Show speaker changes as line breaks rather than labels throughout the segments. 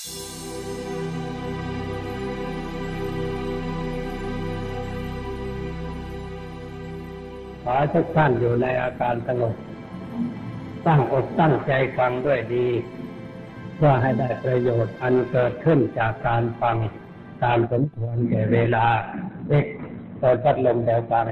ขอทุกท่านอยู่ในอาการสงบตั้งอกตั้งใจฟังด้วยดีเพื่อให้ได้ประโยชน์อันเกิดขึ้นจากการฟังตามสมควรแก่เวลาเปิดพัดลมแล้วฟัง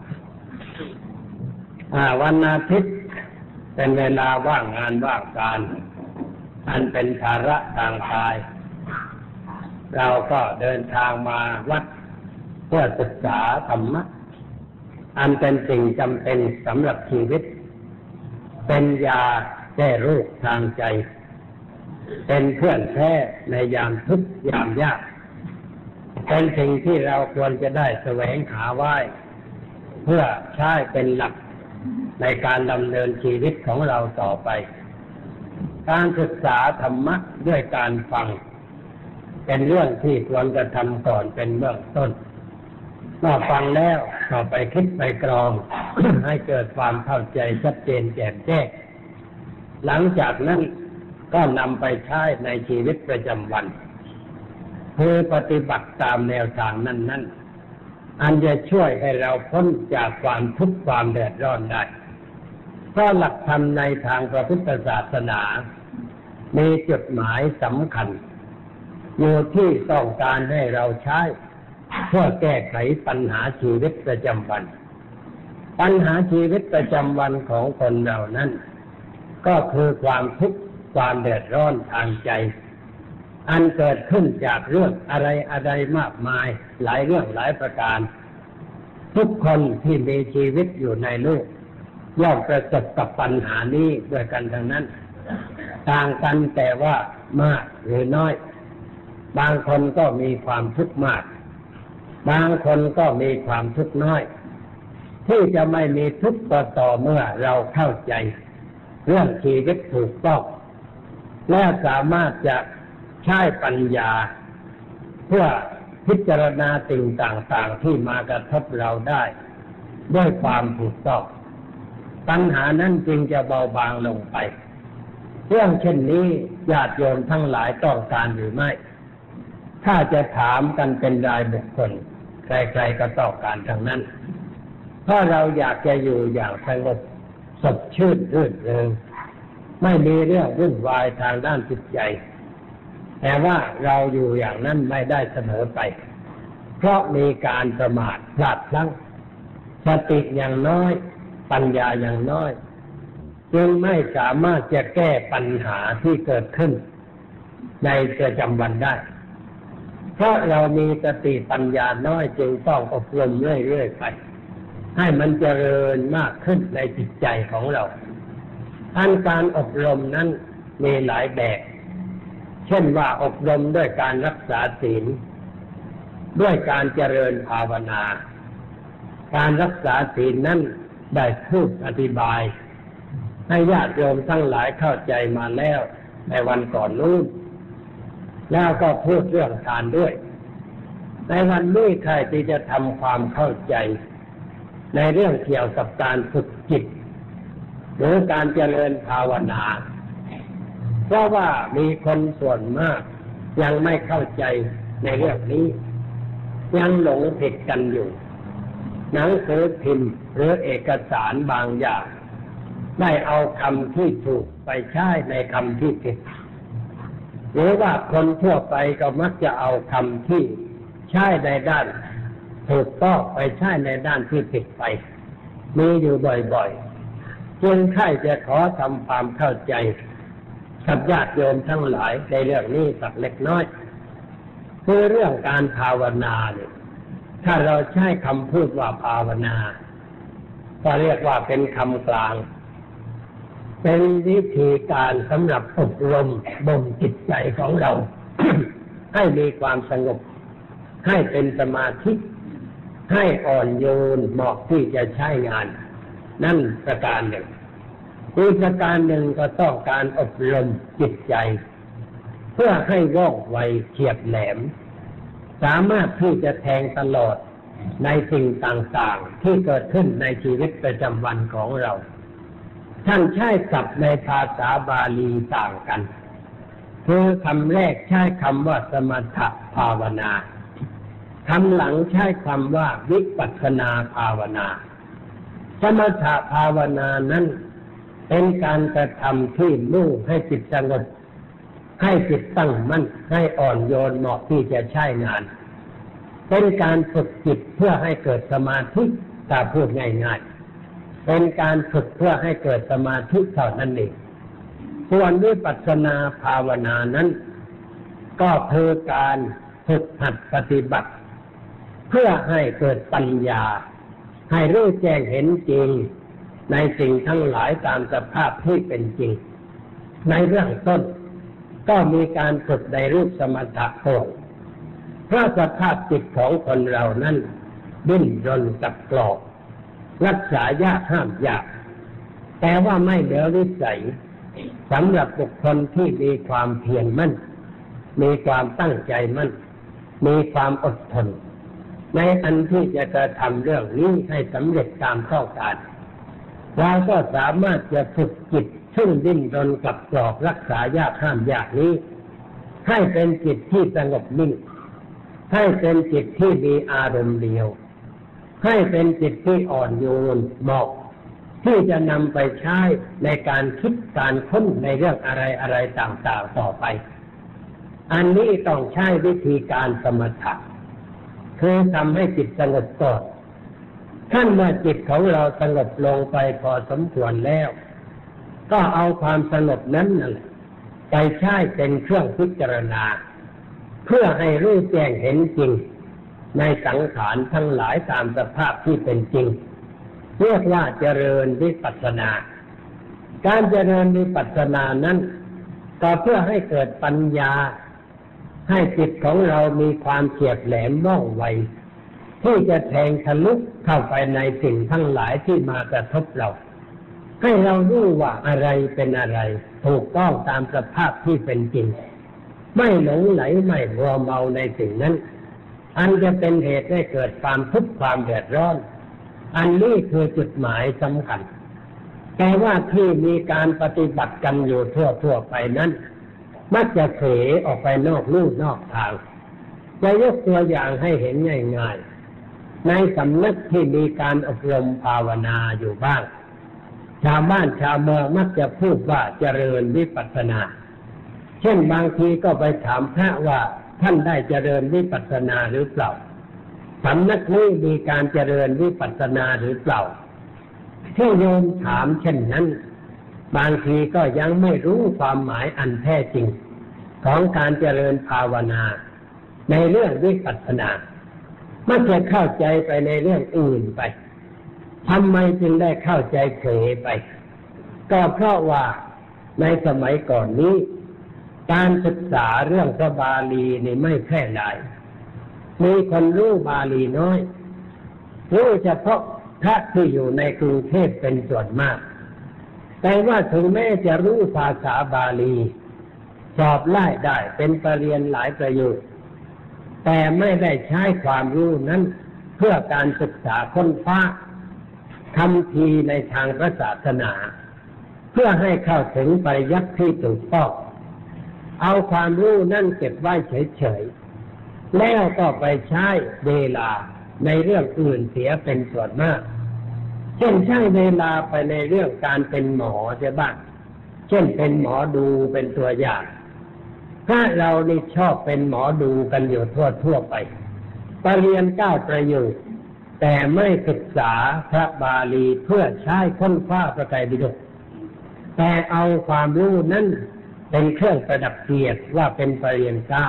วันอาทิตย์เป็นเวลาว่างงานว่างการอันเป็นภาระทางกายเราก็เดินทางมาวัดเพื่อศึกษาธรรมะอันเป็นสิ่งจำเป็นสำหรับชีวิตเป็นยาแก้โรคทางใจเป็นเพื่อนแท้ในยามทุกข์ยามยากเป็นสิ่งที่เราควรจะได้แสวงหาไว้เพื่อใช้เป็นหลักในการดำเนินชีวิตของเราต่อไปการศึกษาธรรมะด้วยการฟังเป็นเรื่องที่ควรจะทำก่อนเป็นเบื้องต้นเมื่อฟังแล้วก็ไปคิดไปกรอง ให้เกิดความเข้าใจชัดเจนแจ่มแจ้งหลังจากนั้นก็นำไปใช้ในชีวิตประจำวันคือปฏิบัติตามแนวทางนั้นอันจะช่วยให้เราพ้นจากความทุกข์ความเดือดร้อนได้เพราะหลักธรรมในทางพระพุทธศาสนามีจุดหมายสำคัญอยู่ที่ต้องการให้เราใช้เพื่อแก้ไขปัญหาชีวิตประจำวันปัญหาชีวิตประจำวันของคนเรานั้นก็คือความทุกข์ความเดือดร้อนทางใจอันเกิดขึ้นจากเรื่องอะไรมากมายหลายเรื่องหลายประการทุกคนที่มีชีวิตอยู่ในโลกย่อมประสบกับปัญหานี้ด้วยกันทั้งนั้นต่างกันแต่ว่ามากหรือน้อยบางคนก็มีความทุกข์มากบางคนก็มีความทุกข์น้อยที่จะไม่มีทุกข์ก็ต่อเมื่อเราเข้าใจเรื่องชีวิตถูกต้องและสามารถจะใช้ปัญญาเพื่อพิจารณาสิ่งต่างๆที่มากระทบเราได้ด้วยความถูกต้องปัญหานั้นจึงจะเบาบางลงไปเรื่องเช่นนี้ญาติโยมทั้งหลายต้องการหรือไม่ถ้าจะถามกันเป็นรายบุคคลใครๆก็ต้องการทั้งนั้นเพราะเราอยากจะอยู่อย่างสงบสดชื่นรื่นเริงไม่มีเรื่องวุ่นวายทางด้านจิตใจแต่ว่าเราอยู่อย่างนั้นไม่ได้เสมอไปเพราะมีการประมาทพลาดพลั้งสติอย่างน้อยปัญญาอย่างน้อยจึงไม่สามารถจะแก้ปัญหาที่เกิดขึ้นในประจำวันได้เพราะเรามีสติปัญญาน้อยจึงต้องอบรมเรื่อยๆไปให้มันเจริญมากขึ้นในจิตใจของเราการอบรมนั้นมีหลายแบบเช่นว่าอบรมด้วยการรักษาศีลด้วยการเจริญภาวนาการรักษาศีลนั้นได้พูดอธิบายให้ญาติโยมทั้งหลายเข้าใจมาแล้วในวันก่อนนู้นแล้วก็พูดเรื่องทานด้วยในวันนี้ใครที่จะทำความเข้าใจในเรื่องเกี่ยวกับการฝึกจิตหรือการเจริญภาวนาเพราะว่ามีคนส่วนมากยังไม่เข้าใจในเรื่องนี้ยังหลงผิดกันอยู่หนังสือพิมพ์หรือเอกสารบางอย่างได้เอาคำที่ถูกไปใช้ในคำที่ผิดหรือว่าคนทั่วไปก็มักจะเอาคำที่ใช้ในด้านถูกต้องไปใช้ในด้านที่ผิดไปมีอยู่บ่อยๆจึงใครจะขอทำความเข้าใจกับญาติโยมทั้งหลายในเรื่องนี้สักเล็กน้อยคือเรื่องการภาวนาเนี่ยถ้าเราใช้คำพูดว่าภาวนาก็เรียกว่าเป็นคำกลางเป็นวิธีการสำหรับอบรมบ่มจิตใจของเรา ให้มีความสงบให้เป็นสมาธิให้อ่อนโยนเหมาะที่จะใช้งานนั่นประการหนึ่งอีกประการหนึ่งก็ต้องการอบรมจิตใจเพื่อให้ว่องไวเฉียบแหลมสามารถที่จะแทงตลอดในสิ่งต่างๆที่เกิดขึ้นในชีวิตประจำวันของเราท่านใช้ศัพท์ในภาษาบาลีต่างกันคือคำแรกใช้คำว่าสมถภาวนาคำหลังใช้คำว่าวิปัสสนาภาวนาสมถภาวนานั้นเป็นการกระทำที่มุ่งให้จิตสงบให้จิตตั้งมั่นให้อ่อนโยนเหมาะที่จะใช้งานเป็นการฝึกจิตเพื่อให้เกิดสมาธิถ้าพูดง่ายๆเป็นการฝึกเพื่อให้เกิดสมาธิเท่านั้นเองส่วนวิปัสสนาภาวนานั้นก็คือการฝึกหัดปฏิบัติเพื่อให้เกิดปัญญาให้รู้แจ้งเห็นจริงในสิ่งทั้งหลายตามสภาพที่เป็นจริงในเรื่องต้นก็มีการฝึกในรูปสมถะก่อนเพราะสภาพจิตของคนเรานั้นดิ้นรนกับกรอบรักษายากห้ามยากแต่ว่าไม่เหลือวิสัยสำหรับบุคคลที่มีความเพียรมั่นมีความตั้งใจมั่นมีความอดทนในอันที่จะกระทำเรื่องนี้ให้สำเร็จตามต้องการเราก็สามารถจะฝึกจิตซึ่งดิ้นรนกับกรอบรักษายากห้ามยากนี้ให้เป็นจิตที่สงบนิ่งให้เป็นจิตที่มีอารมณ์เดียวให้เป็นจิตที่อ่อนโยนเหมาะที่จะนำไปใช้ในการคิดการค้นในเรื่องอะไรต่างๆต่อไปอันนี้ต้องใช้วิธีการสมถะคือทำให้จิตสงบก่อนขั้นเมื่อจิตของเราสงบลงไปพอสมควรแล้วก็เอาความสงบนั้นไปใช้เป็นเครื่องพิจารณาเพื่อให้รู้แจ้งเห็นจริงในสังขารทั้งหลายตามสภาพที่เป็นจริงเรียกว่าเจริญวิปัสสนาการเจริญวิปัสสนานั้นก็เพื่อให้เกิดปัญญาให้จิตของเรามีความเฉียบแหลมว่องไวที่จะแทงทะลุเข้าไปในสิ่งทั้งหลายที่มากระทบเราให้เรารู้ว่าอะไรเป็นอะไรถูกต้องตามสภาพที่เป็นจริงไม่หลงไหลไม่มัวเมาในสิ่งนั้นอันจะเป็นเหตุให้เกิดความทุกข์ความเดือดร้อนอันนี้คือจุดหมายสำคัญแต่ว่าที่มีการปฏิบัติกันอยู่ทั่วไปนั้นมักจะเผลอออกไปนอกลู่นอกทางจะยกตัวอย่างให้เห็นง่ายๆในสำนักที่มีการอบรมภาวนาอยู่บ้างชาวบ้านชาวเมืองมักจะพูดว่าเจริญวิปัสสนาเช่นบางทีก็ไปถามพระว่าท่านได้เจริญวิปัสสนาหรือเปล่าสำนักนี้มีการเจริญวิปัสสนาหรือเปล่าที่โยมถามเช่นนั้นบางทีก็ยังไม่รู้ความหมายอันแท้จริงของการเจริญภาวนาในเรื่องวิปัสสนามักจะเข้าใจไปในเรื่องอื่นไปทำไมจึงได้เข้าใจเผลอไปก็เพราะว่าในสมัยก่อนนี้การศึกษาเรื่องพระบาลีนี่ไม่แพร่หลายมีคนรู้บาลีน้อยรู้เฉพาะพระที่อยู่ในกรุงเทพเป็นส่วนมากแต่ว่าถึงแม้จะรู้ภาษาบาลีสอบไล่ได้เป็นประเรียนหลายประโยคแต่ไม่ได้ใช้ความรู้นั้นเพื่อการศึกษาค้นคว้าคำพีในทางพระศาสนาเพื่อให้เข้าถึงปริยัติที่ถูกต้องเอาความรู้นั่นเก็บไว้เฉยๆแล้วก็ไปใช้เวลาในเรื่องอื่นเสียเป็นส่วนมากเช่นใช้เวลาไปในเรื่องการเป็นหมอเสียบ้างเช่นเป็นหมอดูเป็นตัวอย่างถ้าเรานี่ชอบเป็นหมอดูกันอยู่ทั่วไปปรริญญา9ประโยคแต่ไม่ศึกษาพระบาลีเพื่อใช้ค้นคว้าพระไตรปิฎกแต่เอาความรู้นั้นเป็นเครื่องประดับเกียรติว่าเป็นปรริญญา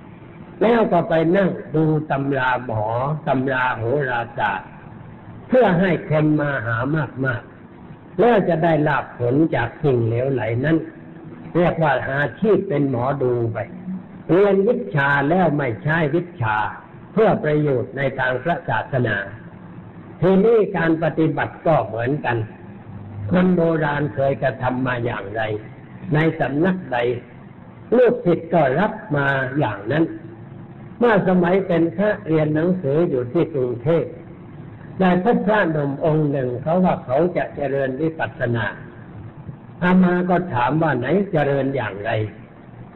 9แล้วก็ไปนั่งดูตำราหมอตำราโหราศาสตร์เพื่อให้คนมาหามากๆแล้วจะได้ลาภผลจากสิ่งเหลวไหลนั้นเรียกว่าหาอาชีพเป็นหมอดูไปเรียนวิชาแล้วไม่ใช้วิชาเพื่อประโยชน์ในทางพระศาสนาทีนี้การปฏิบัติก็เหมือนกันคนโบราณเคยกระทำมาอย่างไรในสำนักใดลูกศิษย์ก็รับมาอย่างนั้นเมื่อสมัยเป็นพระเรียนหนังสืออยู่ที่กรุงเทพได้พบพระหนุ่มองค์หนึ่งเขาว่าเขาจะเจริญวิปัสสนาอามาก็ถามว่าไหนเจริญอย่างไร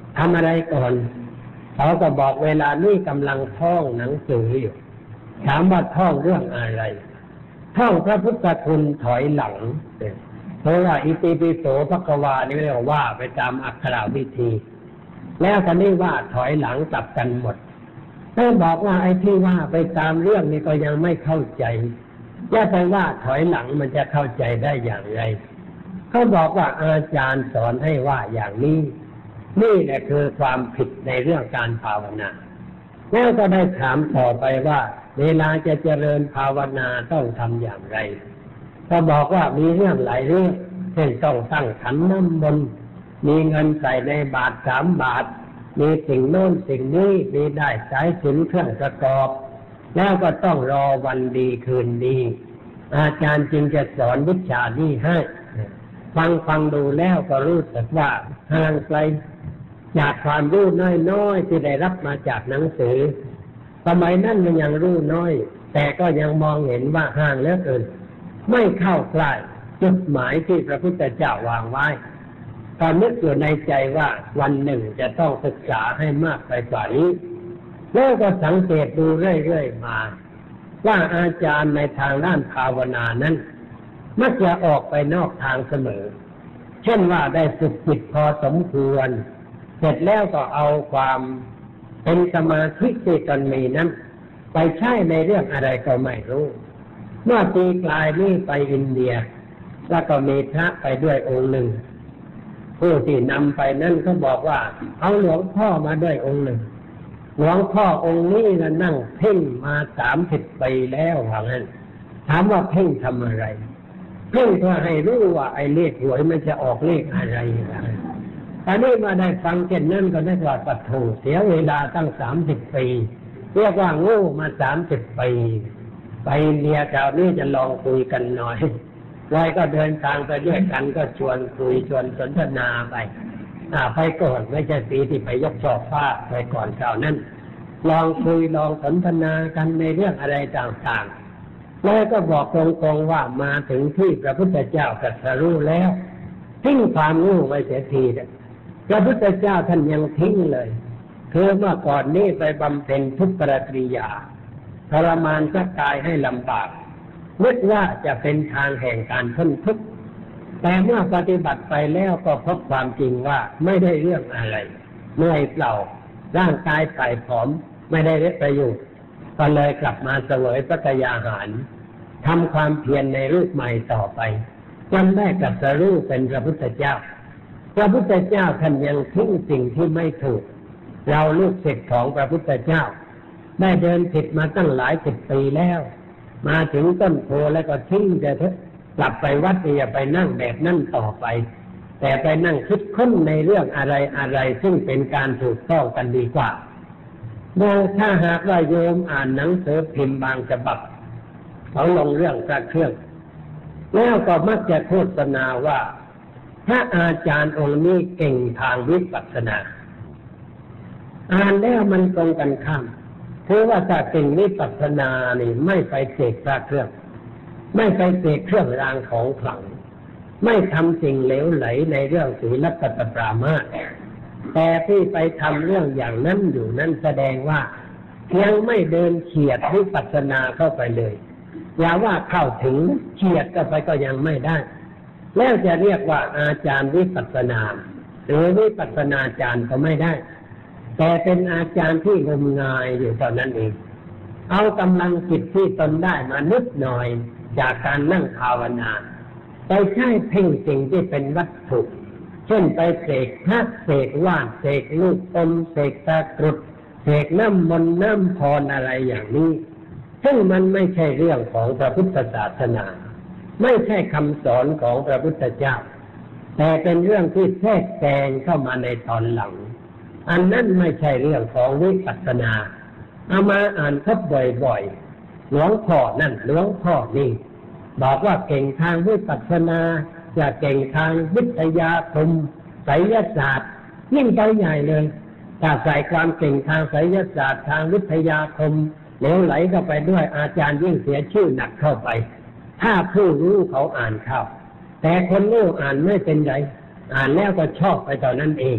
ทำอะไรก่อนเขาก็บอกเวลานี้กำลังท่องหนังสืออยู่ถามว่าท่องเรื่องอะไรท่องพระพุทธคุณถอยหลังเพราะว่าอิติปิโสภควานี่เรียกว่าไปตามอักขระวิธีแล้วท่านนี้ว่าถอยหลังกลับกันหมดถ้าบอกว่าไอ้ที่ว่าไปตามเรื่องนี้ก็ยังไม่เข้าใจจะไปว่าถอยหลังมันจะเข้าใจได้อย่างไรเขาบอกว่าอาจารย์สอนให้ว่าอย่างนี้นี่แหละคือความผิดในเรื่องการภาวนาแล้วก็ได้ถามต่อไปว่าเวลาจะเจริญภาวนาต้องทำอย่างไรก็บอกว่ามีเรื่องหลายเรื่องเช่นต้องตั้งขันน้ำมนต์มีเงินใส่ในบาท3 บาทมีสิ่งโน้นสิ่งนี้มีได้สายสิญจน์เครื่องประกอบแล้วก็ต้องรอวันดีคืนดีอาจารย์จึงจะสอนวิชานี้ให้ฟังดูแล้วก็รู้สึกว่าห่างไกลจากความรู้น้อยๆที่ได้รับมาจากหนังสือสมัยนั้นมันยังรู้น้อยแต่ก็ยังมองเห็นว่าห่างเหลือเกินไม่เข้าใกล้จุดหมายที่พระพุทธเจ้าวางไว้ก็นึกอยู่ในใจว่าวันหนึ่งจะต้องศึกษาให้มากไปกว่านี้แล้วก็สังเกตดูเรื่อยๆมาว่าอาจารย์ในทางด้านภาวนานั้นมักจะออกไปนอกทางเสมอเช่นว่าได้ฝึกจิตพอสมควรเสร็จแล้วก็เอาความเป็นสมาธิที่ตนมีนั้นไปใช้ในเรื่องอะไรก็ไม่รู้เมื่อปีกลายนี้ไปอินเดียแล้วก็มีพระไปด้วยองค์หนึ่งผู้ที่นำไปนั่นก็บอกว่าเอาหลวงพ่อมาด้วยองค์หนึ่งหลวงพ่อองค์นี้นะนั่งเพ่งมา30 ปีแล้วว่างั้นถามว่าเพ่งทำอะไรเพ่งเพื่อให้รู้ว่าไอ้เลขหวยมันจะออกเลขอะไรตอนนี้มาได้ฟังเช่นนั้นก็ได้ว่าปัดโถเสียเวลาตั้ง30 ปีเรียกว่าโง่มา30 ปีไปอินเดียคราวนี้จะลองคุยกันหน่อยเลยก็เดินทางไปด้วยกันก็ชวนคุยชวนสนทนาไปก่อนไม่ใช่ปีที่ไปยกช่อฟ้าไปก่อนคราวนั้นลองคุยลองสนทนากันในเรื่องอะไรต่างๆแล้วก็บอกตรงๆว่ามาถึงที่พระพุทธเจ้าตรัสรู้แล้วทิ้งความโง่ไว้เสียทีพระพุทธเจ้าท่านยังทิ้งเลยคือเมื่อก่อนนี้ไปบำเพ็ญทุกขกิริยาทรมานร่างกายให้ลำบากนึกว่าจะเป็นทางแห่งการพ้นทุกข์แต่เมื่อปฏิบัติไปแล้วก็พบความจริงว่าไม่ได้เรื่องอะไรเหนื่อยเปล่าร่างกายไผ่ผอมไม่ได้ประโยชน์ก็เลยกลับมาเสวยพระกยาหารทำความเพียรในรูปใหม่ต่อไปจนได้ตรัสรู้เป็นพระพุทธเจ้าพระพุทธเจ้าท่านยังทิ้งสิ่งที่ไม่ถูกเราลูกศิษย์ของพระพุทธเจ้าได้เดินผิดมาตั้งหลาย10 ปีแล้วมาถึงต้นโพแล้วก็ทิ้งจะกลับไปวัดอย่าไปนั่งแบบนั่นต่อไปแต่ไปนั่งคิดค้นในเรื่องอะไรซึ่งเป็นการถูกต้องกันดีกว่าถ้าหากว่าโยมอ่านหนังสือพิมพ์บางฉบับเขาลงเรื่องพระเครื่องแล้วก็มักจะโฆษณาว่าถ้าอาจารย์องค์นี้เก่งทางวิปัสสนาอ่านแล้วมันตรงกันข้ามคือว่าถ้าเก่งวิปัสสนานี่ไม่ไปเสกพระเครื่องไม่ไปเสกเครื่องรางของขลังไม่ทำสิ่งเหลวไหลในเรื่องศีลปฏิปรามาสแต่ที่ไปทำเรื่องอย่างนั้นอยู่นั้นแสดงว่ายังไม่เดินเฉียดวิปัสสนาเข้าไปเลยอย่าว่าเข้าถึงเฉียดเข้าไปก็ยังไม่ได้แล้วจะเรียกว่าอาจารย์วิปัสสนาหรือวิปัสสนาจารย์ก็ไม่ได้แต่เป็นอาจารย์ที่งมงายอยู่เท่านั้นเองเอากำลังจิตที่ตนได้มานิดหน่อยจากการนั่งภาวนาไปใช้เพ่งสิ่งที่เป็นวัตถุเช่นไปเสกพระเสกว่านเสกลูกอมเสกตะกรุดเสกน้ำมนต์น้ำพรอะไรอย่างนี้ซึ่งมันไม่ใช่เรื่องของพระพุทธศาสนาไม่ใช่คำสอนของพระพุทธเจ้าแต่เป็นเรื่องที่แทรกแซงเข้ามาในตอนหลังอันนั้นไม่ใช่เรื่องของวิปัสสนาเอามาอ่านพบบ่อยๆหลวงพ่อนั่นหลวงพ่อนี่บอกว่าเก่งทางวิปัสสนาจะเก่งทางวิทยาคมไสยศาสตร์ยิ่งไปใหญ่เลยถ้าใส่ความเก่งทางไสยศาสตร์ทางวิทยาคมเหลวไหลเข้าไปด้วยอาจารย์ยิ่งเสียชื่อหนักเข้าไปถ้าผู้รู้เขาอ่านเข้าแต่คนโง่อ่านไม่เป็นไรอ่านแล้วก็ชอบไปตอนนั้นเอง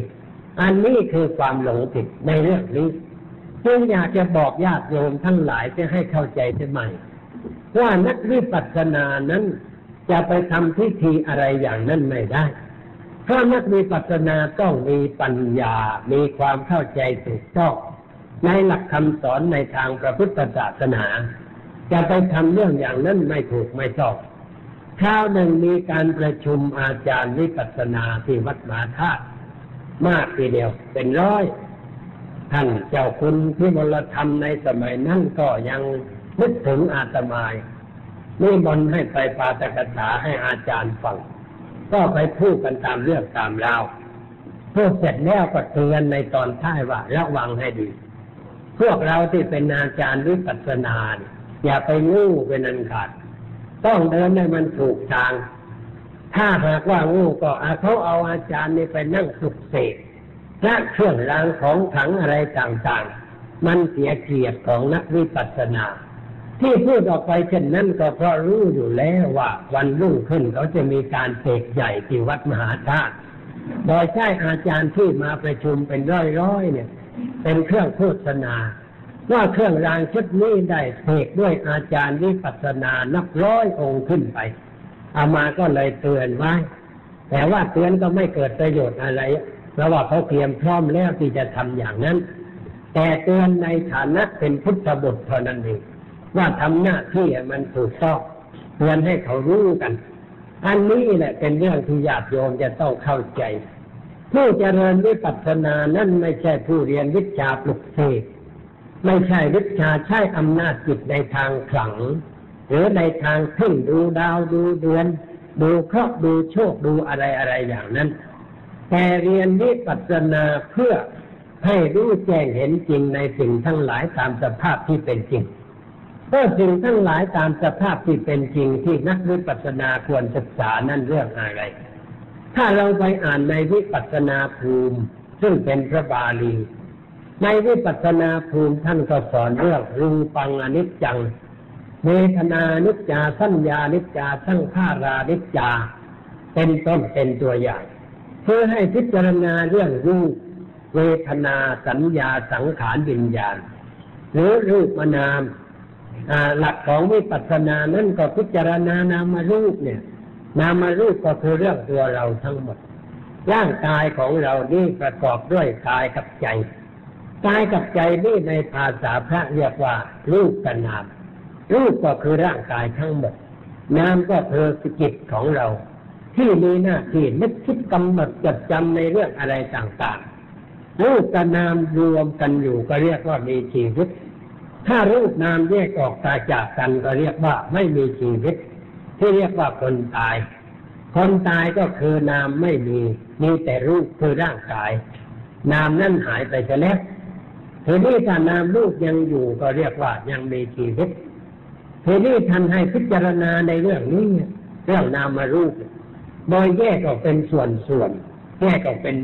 อันนี้คือความหลงผิดในเรื่องนี้จึงอยากจะบอกญาติโยมทั้งหลายจะให้เข้าใจใหม่ว่านักวิปัสสนานั้นจะไปทำพิธีอะไรอย่างนั้นไม่ได้เพราะนักวิปัสสนาต้องมีปัญญามีความเข้าใจถูกต้องในหลักคำสอนในทางพระพุทธศาสนาจะไปทำเรื่องอย่างนั้นไม่ถูกไม่ต้องคราวหนึ่งมีการประชุมอาจารย์วิปัสสนาที่วัดมหาธาตุมากทีเดียวเป็นร้อยท่านเจ้าคุณพิมลธรรมในสมัยนั้นก็ยังนึกถึงอาตมานิมนต์ให้ไปปาฐกถาให้อาจารย์ฟังก็ไปพูดกันตามเรื่องตามราวพูดเสร็จแล้วก็เตือนในตอนท้ายว่าระวังให้ดีพวกเราที่เป็นอาจารย์วิปัสสนาอย่าไปงูเป็นอันขาดต้องเดินให้มันถูกทางถ้าหากว่างูก็เขาเอาอาจารย์นี่ไปนั่งปลุกเสกและเครื่องรางของขลังอะไรต่างๆมันเสียเกียรติของนักวิปัสสนาที่พูดออกไปเช่นนั้นก็เพราะรู้อยู่แล้วว่าวันรุ่งขึ้นเขาจะมีการเสกใหญ่ที่วัดมหาธาตุโดยใช้อาจารย์ที่มาประชุมเป็นร้อยๆเนี่ยเป็นเครื่องโฆษณาว่าเครื่องรางชุดนี้ได้เสกด้วยอาจารย์วิปัสสนานับร้อยองค์ขึ้นไปอามาก็เลยเตือนไว้แต่ว่าเตือนก็ไม่เกิดประโยชน์อะไรเพราะว่าเขาเตรียมพร้อมแล้วที่จะทำอย่างนั้นแต่เตือนในฐานะเป็นพุทธบุตรเท่านั้นเองว่าทำหน้าที่มันถูกต้องเตือนให้เขารู้กันอันนี้แหละเป็นเรื่องที่ญาติโยมจะต้องเข้าใจผู้เจริญวิปัสสนานั้นไม่ใช่ผู้เรียนวิชาปลุกเสกไม่ใช่วิชาใช้อำนาจจิตในทางขลังหรือในทางพึ่งดูดาวดูเดือนดูเคราะห์ดูโชคดูอะไรอย่างนั้นแต่เรียนวิปัสสนาเพื่อให้รู้แจ้งเห็นจริงในสิ่งทั้งหลายตามสภาพที่เป็นจริงเพราะสิ่งทั้งหลายตามสภาพที่เป็นจริงที่นักวิปัสสนาควรศึกษานั่นเรื่องอะไรถ้าเราไปอ่านในวิปัสสนาภูมิซึ่งเป็นพระบาลีในวิปัสสนาภูมิท่านก็สอนเรื่องรูปังอนิจจังเวทนานิจจาสัญญานิจจาสังขารานิจจาเป็นต้นเป็นตัวอย่างเพื่อให้พิจารณาเรื่องรูปเวทนาสัญญาสังขารวิญญาณหรือรูปนามหลักของวิปัสสนานั้นก็พิจารณานามรูปเนี่ยนามรูปก็คือเรื่องตัวเราทั้งหมดร่างกายของเรานี่ประกอบด้วยกายกับใจกายกับใจนี่ในภาษาพระเรียกว่ารูปกับนามรูปก็คือร่างกายทั้งหมดนามก็คือจิตของเราที่มีหน้าที่นึกคิดกำหนดจดจำในเรื่องอะไรต่างๆรูปกับนามรวมกันอยู่ก็เรียกว่ามีชีวิตถ้ารูปนามแยกออกจากกันก็เรียกว่าไม่มีชีวิตที่เรียกว่าคนตายคนตายก็คือนามไม่มีแต่รูปคือร่างกายนามนั่นหายไปแล้วทีนี้ถ้านามรูปยังอยู่ก็เรียกว่ายังมีชีวิตทีนี้ท่านให้พิจารณาในเรื่องนี้เรื่องนามรูปโดยแยกออกเป็นส่วนแยกออกเป็น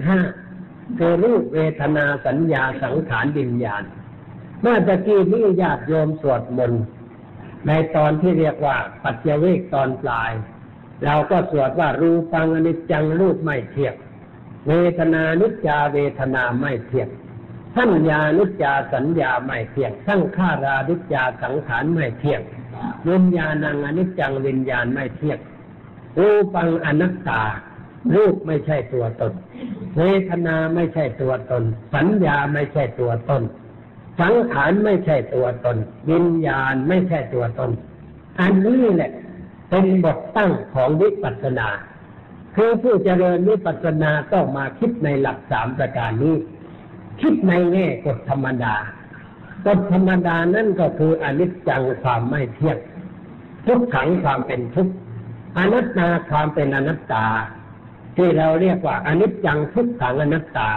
5คือรูปเวทนาสัญญาสังขารวิญญาณเมื่อตะกี้นี้ญาติโยมสวดมนต์ในตอนที่เรียกว่าปัจเจเวกตอนปลายเราก็สวดว่ารูปังอนิจจังรูปไม่เที่ยงเวทนานิจจาเวทนาไม่เที่ยงสัญญานิจจาสัญญาไม่เที่ยงสังขารานิจจาสังขารไม่เที่ยงวิญญาณังอนิจจังวิญญาณไม่เที่ยงรูปังอนัตตารูปไม่ใช่ตัวตนเวทนาไม่ใช่ตัวตนสัญญาไม่ใช่ตัวตนสังขารไม่ใช่ตัวตนวิญญาณไม่ใช่ตัวตนอันนี้แหละเป็นบทตั้งของวิปัสสนาคือผู้เจริญวิปัสสนาต้องมาคิดในหลัก3ประการนี้คิดในแง่กฎธรรมดากฎธรรมดานั่นก็คืออนิจจังความไม่เที่ยงทุกขังความเป็นทุกข์อนัตตาความเป็นอนัตตาที่เราเรียกว่าอนิจจังทุกขังอนัตตา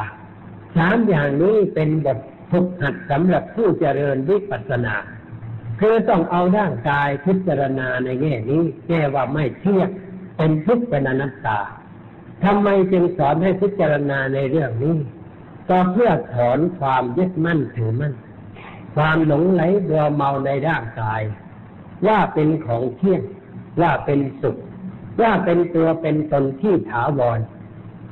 3อย่างนี้เป็นบทฝึกหัดสำหรับผู้เจริญวิปัสสนาคือต้องเอาร่างกายพิจารณาในแง่นี้แก้ว่าไม่เที่ยงเป็นทุกข์เป็นอนัตตาทำไมจึงสอนให้พิจารณาในเรื่องนี้ก็เพื่อถอนความยึดมั่นถือมั่นความหลงไหลเบื่อเมาในร่างกายว่าเป็นของเที่ยงว่าเป็นสุขว่าเป็นตัวเป็นตนที่ถาวร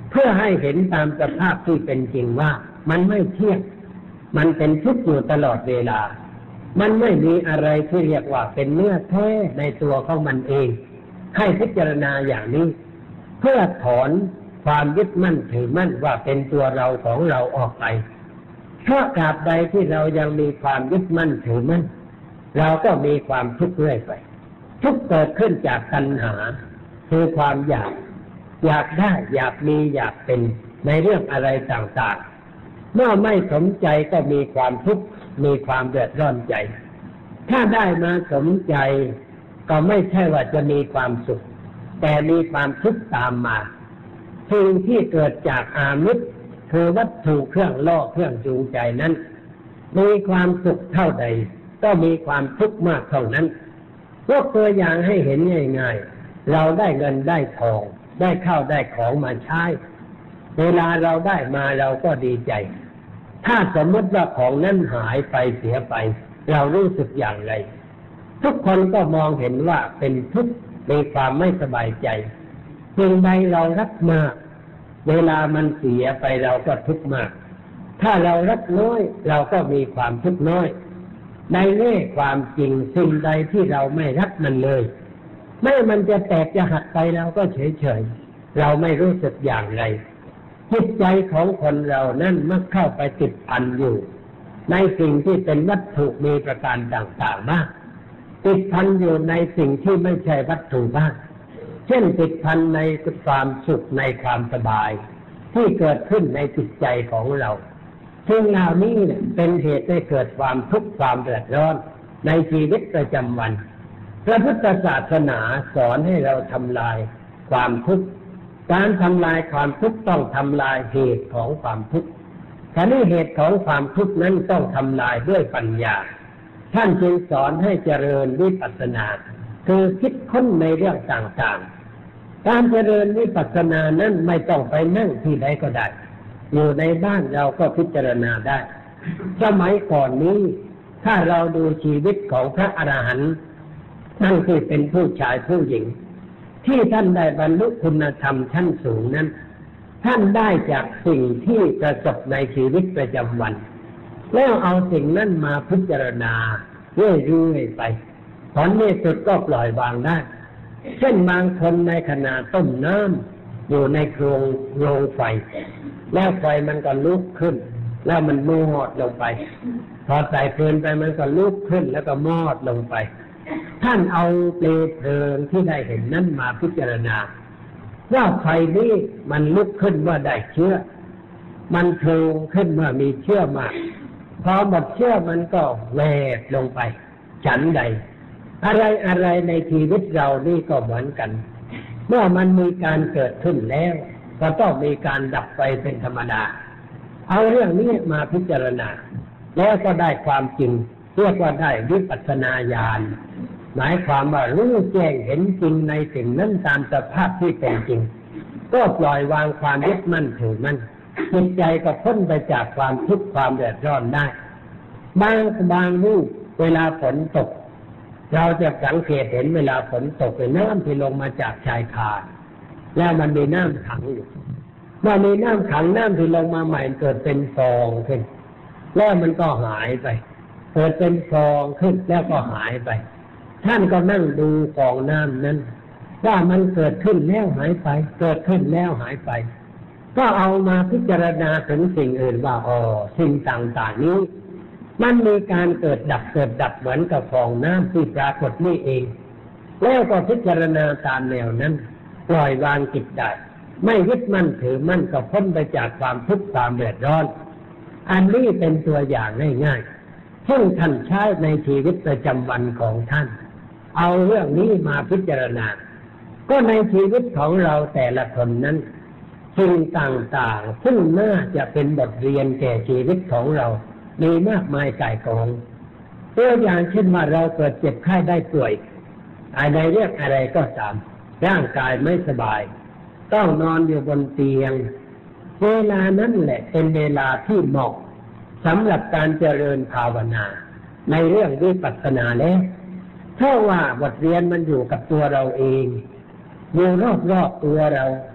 เพื่อให้เห็นตามสภาพที่เป็นจริงว่ามันไม่เที่ยงมันเป็นทุกข์อยู่ตลอดเวลามันไม่มีอะไรที่เรียกว่าเป็นเนื้อแท้ในตัวของมันเองให้พิจารณาอย่างนี้เพื่อถอนความยึดมั่นถือมั่นว่าเป็นตัวเราของเราออกไปเพราะตราบใดที่เรายังมีความยึดมั่นถือมั่นเราก็มีความทุกข์เรื่อยไปทุกข์เกิดขึ้นจากตัณหาคือความอยากได้อยากมีอยากเป็นในเรื่องอะไรต่างๆเมื่อไม่สมใจก็มีความทุกข์มีความเดือดร้อนใจถ้าได้มาสมใจก็ไม่ใช่ว่าจะมีความสุขแต่มีความทุกข์ตามมาสิ่งที่เกิดจากอามิตรคือวัตถุเครื่องล่อเครื่องจูงใจนั้นมีความสุขเท่าใดก็มีความทุกข์มากเท่านั้นยกตัวอย่างให้เห็นง่ายๆเราได้เงินได้ทองได้ข้าวได้ของมาใช้เวลาเราได้มาเราก็ดีใจถ้าสมมติว่าของนั้นหายไปเสียไปเรารู้สึกอย่างไรทุกคนก็มองเห็นว่าเป็นทุกข์มีความไม่สบายใจสิ่งใดเรารักมากเวลามันเสียไปเราก็ทุกข์มากถ้าเรารักน้อยเราก็มีความทุกข์น้อยในแง่ความจริงสิ่งใดที่เราไม่รักมันเลยแม้มันจะแตกจะหักไปเราก็เฉยๆเราไม่รู้สึกอย่างไรจิตใจของคนเรานั้นมักเข้าไปติดพันอยู่ในสิ่งที่เป็นวัตถุมีประการต่างๆบ้างติดพันอยู่ในสิ่งที่ไม่ใช่วัตถุบ้างเช่นติดพันในความสุขในความสบายที่เกิดขึ้นในจิตใจของเราซึ่งเหล่านี้เป็นเหตุให้เกิดความทุกข์ความเดือดร้อนในชีวิตประจำวันพระพุทธศาสนาสอนให้เราทำลายความทุกข์การทำลายความทุกข์ต้องทำลายเหตุของความทุกข์ทีนี้เหตุของความทุกข์นั้นต้องทำลายด้วยปัญญาท่านจึงสอนให้เจริญวิปัสสนาคือคิดค้นในเรื่องต่างๆการเจริญวิปัสสนานั้นไม่ต้องไปนั่งที่ใดก็ได้อยู่ในบ้านเราก็พิจารณาได้สมัยก่อนนี้ถ้าเราดูชีวิตของพระอรหันต์นั่นคือเป็นผู้ชายผู้หญิงที่ท่านได้บรรลุคุณธรรมชั้นสูงนั้นท่านได้จากสิ่งที่ประสบในชีวิตประจำวันแล้วเอาสิ่งนั้นมาพิจารณาเรื่อยๆไปผลในสุดก็ปล่อยวางได้เช่นบางคนในขณะต้มน้ำอยู่ในโรงไฟแล้วไฟมันก็ลุกขึ้นแล้วมันมอดลงไปพอใส่เพลิงไปมันก็ลุกขึ้นแล้วก็มอดลงไปท่านเอาเปลวเพลิงที่ได้เห็นนั้นมาพิจารณาว่าไฟนี้มันลุกขึ้นว่าได้เชื้อมันโผล่ขึ้นว่ามีเชื้อมากพอหมดเชื้อมันก็แวบลงไปฉันใดอะไรในชีวิตเรานี่ก็เหมือนกันเมื่อมันมีการเกิดขึ้นแล้วก็ต้องมีการดับไปเป็นธรรมดาเอาเรื่องนี้มาพิจารณาแล้วก็ได้ความจริงเรียกว่าได้วิปัสสนาญาณหมายความว่ารู้แจ้งเห็นจริงในสิ่งนั้นตามสภาพที่เป็นจริงก็ปล่อยวางความยึดมั่นถือมั่นจิตใจก็พ้นไปจากความทุกข์ความเดือดร้อนได้บางรูปเวลาฝนตกเราจะสังเกตเห็นเวลาฝนตกเป็นน้ำที่ลงมาจากชายคาแล้วมันมีน้ำขังอยู่เมื่อมีน้ำขังน้ำที่ลงมาใหม่เกิดเป็นฟองขึ้นแล้วมันก็หายไปเกิดเป็นฟองขึ้นแล้วก็หายไปท่านก็นั่งดูฟองน้ำนั้นว่ามันเกิดขึ้นแล้วหายไปเกิดขึ้นแล้วหายไปก็เอามาพิจารณาถึงสิ่งอื่นว่าสิ่งต่างๆนี้มันมีการเกิดดับเหมือนกับฟองน้ำที่ปรากฏนี่เองแล้วก็พิจารณาตามแนวนั้นปล่อยวางจิตได้ไม่ยึดมั่นถือมั่นก็พ้นไปจากความทุกข์ความเดือดร้อนอันนี้เป็นตัวอย่างง่ายๆซึ่งท่านใช้ในชีวิตประจำวันของท่านเอาเรื่องนี้มาพิจารณาก็ในชีวิตของเราแต่ละคนนั้นสิ่งต่างๆซึ่งน่าจะเป็นบทเรียนแก่ชีวิตของเรามีมากมายก่ายกองตัวอย่างเช่นว่าเราเกิดเจ็บไข้ได้ป่วยในเรื่องอะไรก็ตามร่างกายไม่สบายต้องนอนอยู่บนเตียงเวลานั้นแหละเป็นเวลาที่เหมาะสำหรับการเจริญภาวนาในเรื่องวิปัสสนาแล้วเพราะว่าบทเรียนมันอยู่กับตัวเราเองอยู่รอบๆตัวเรา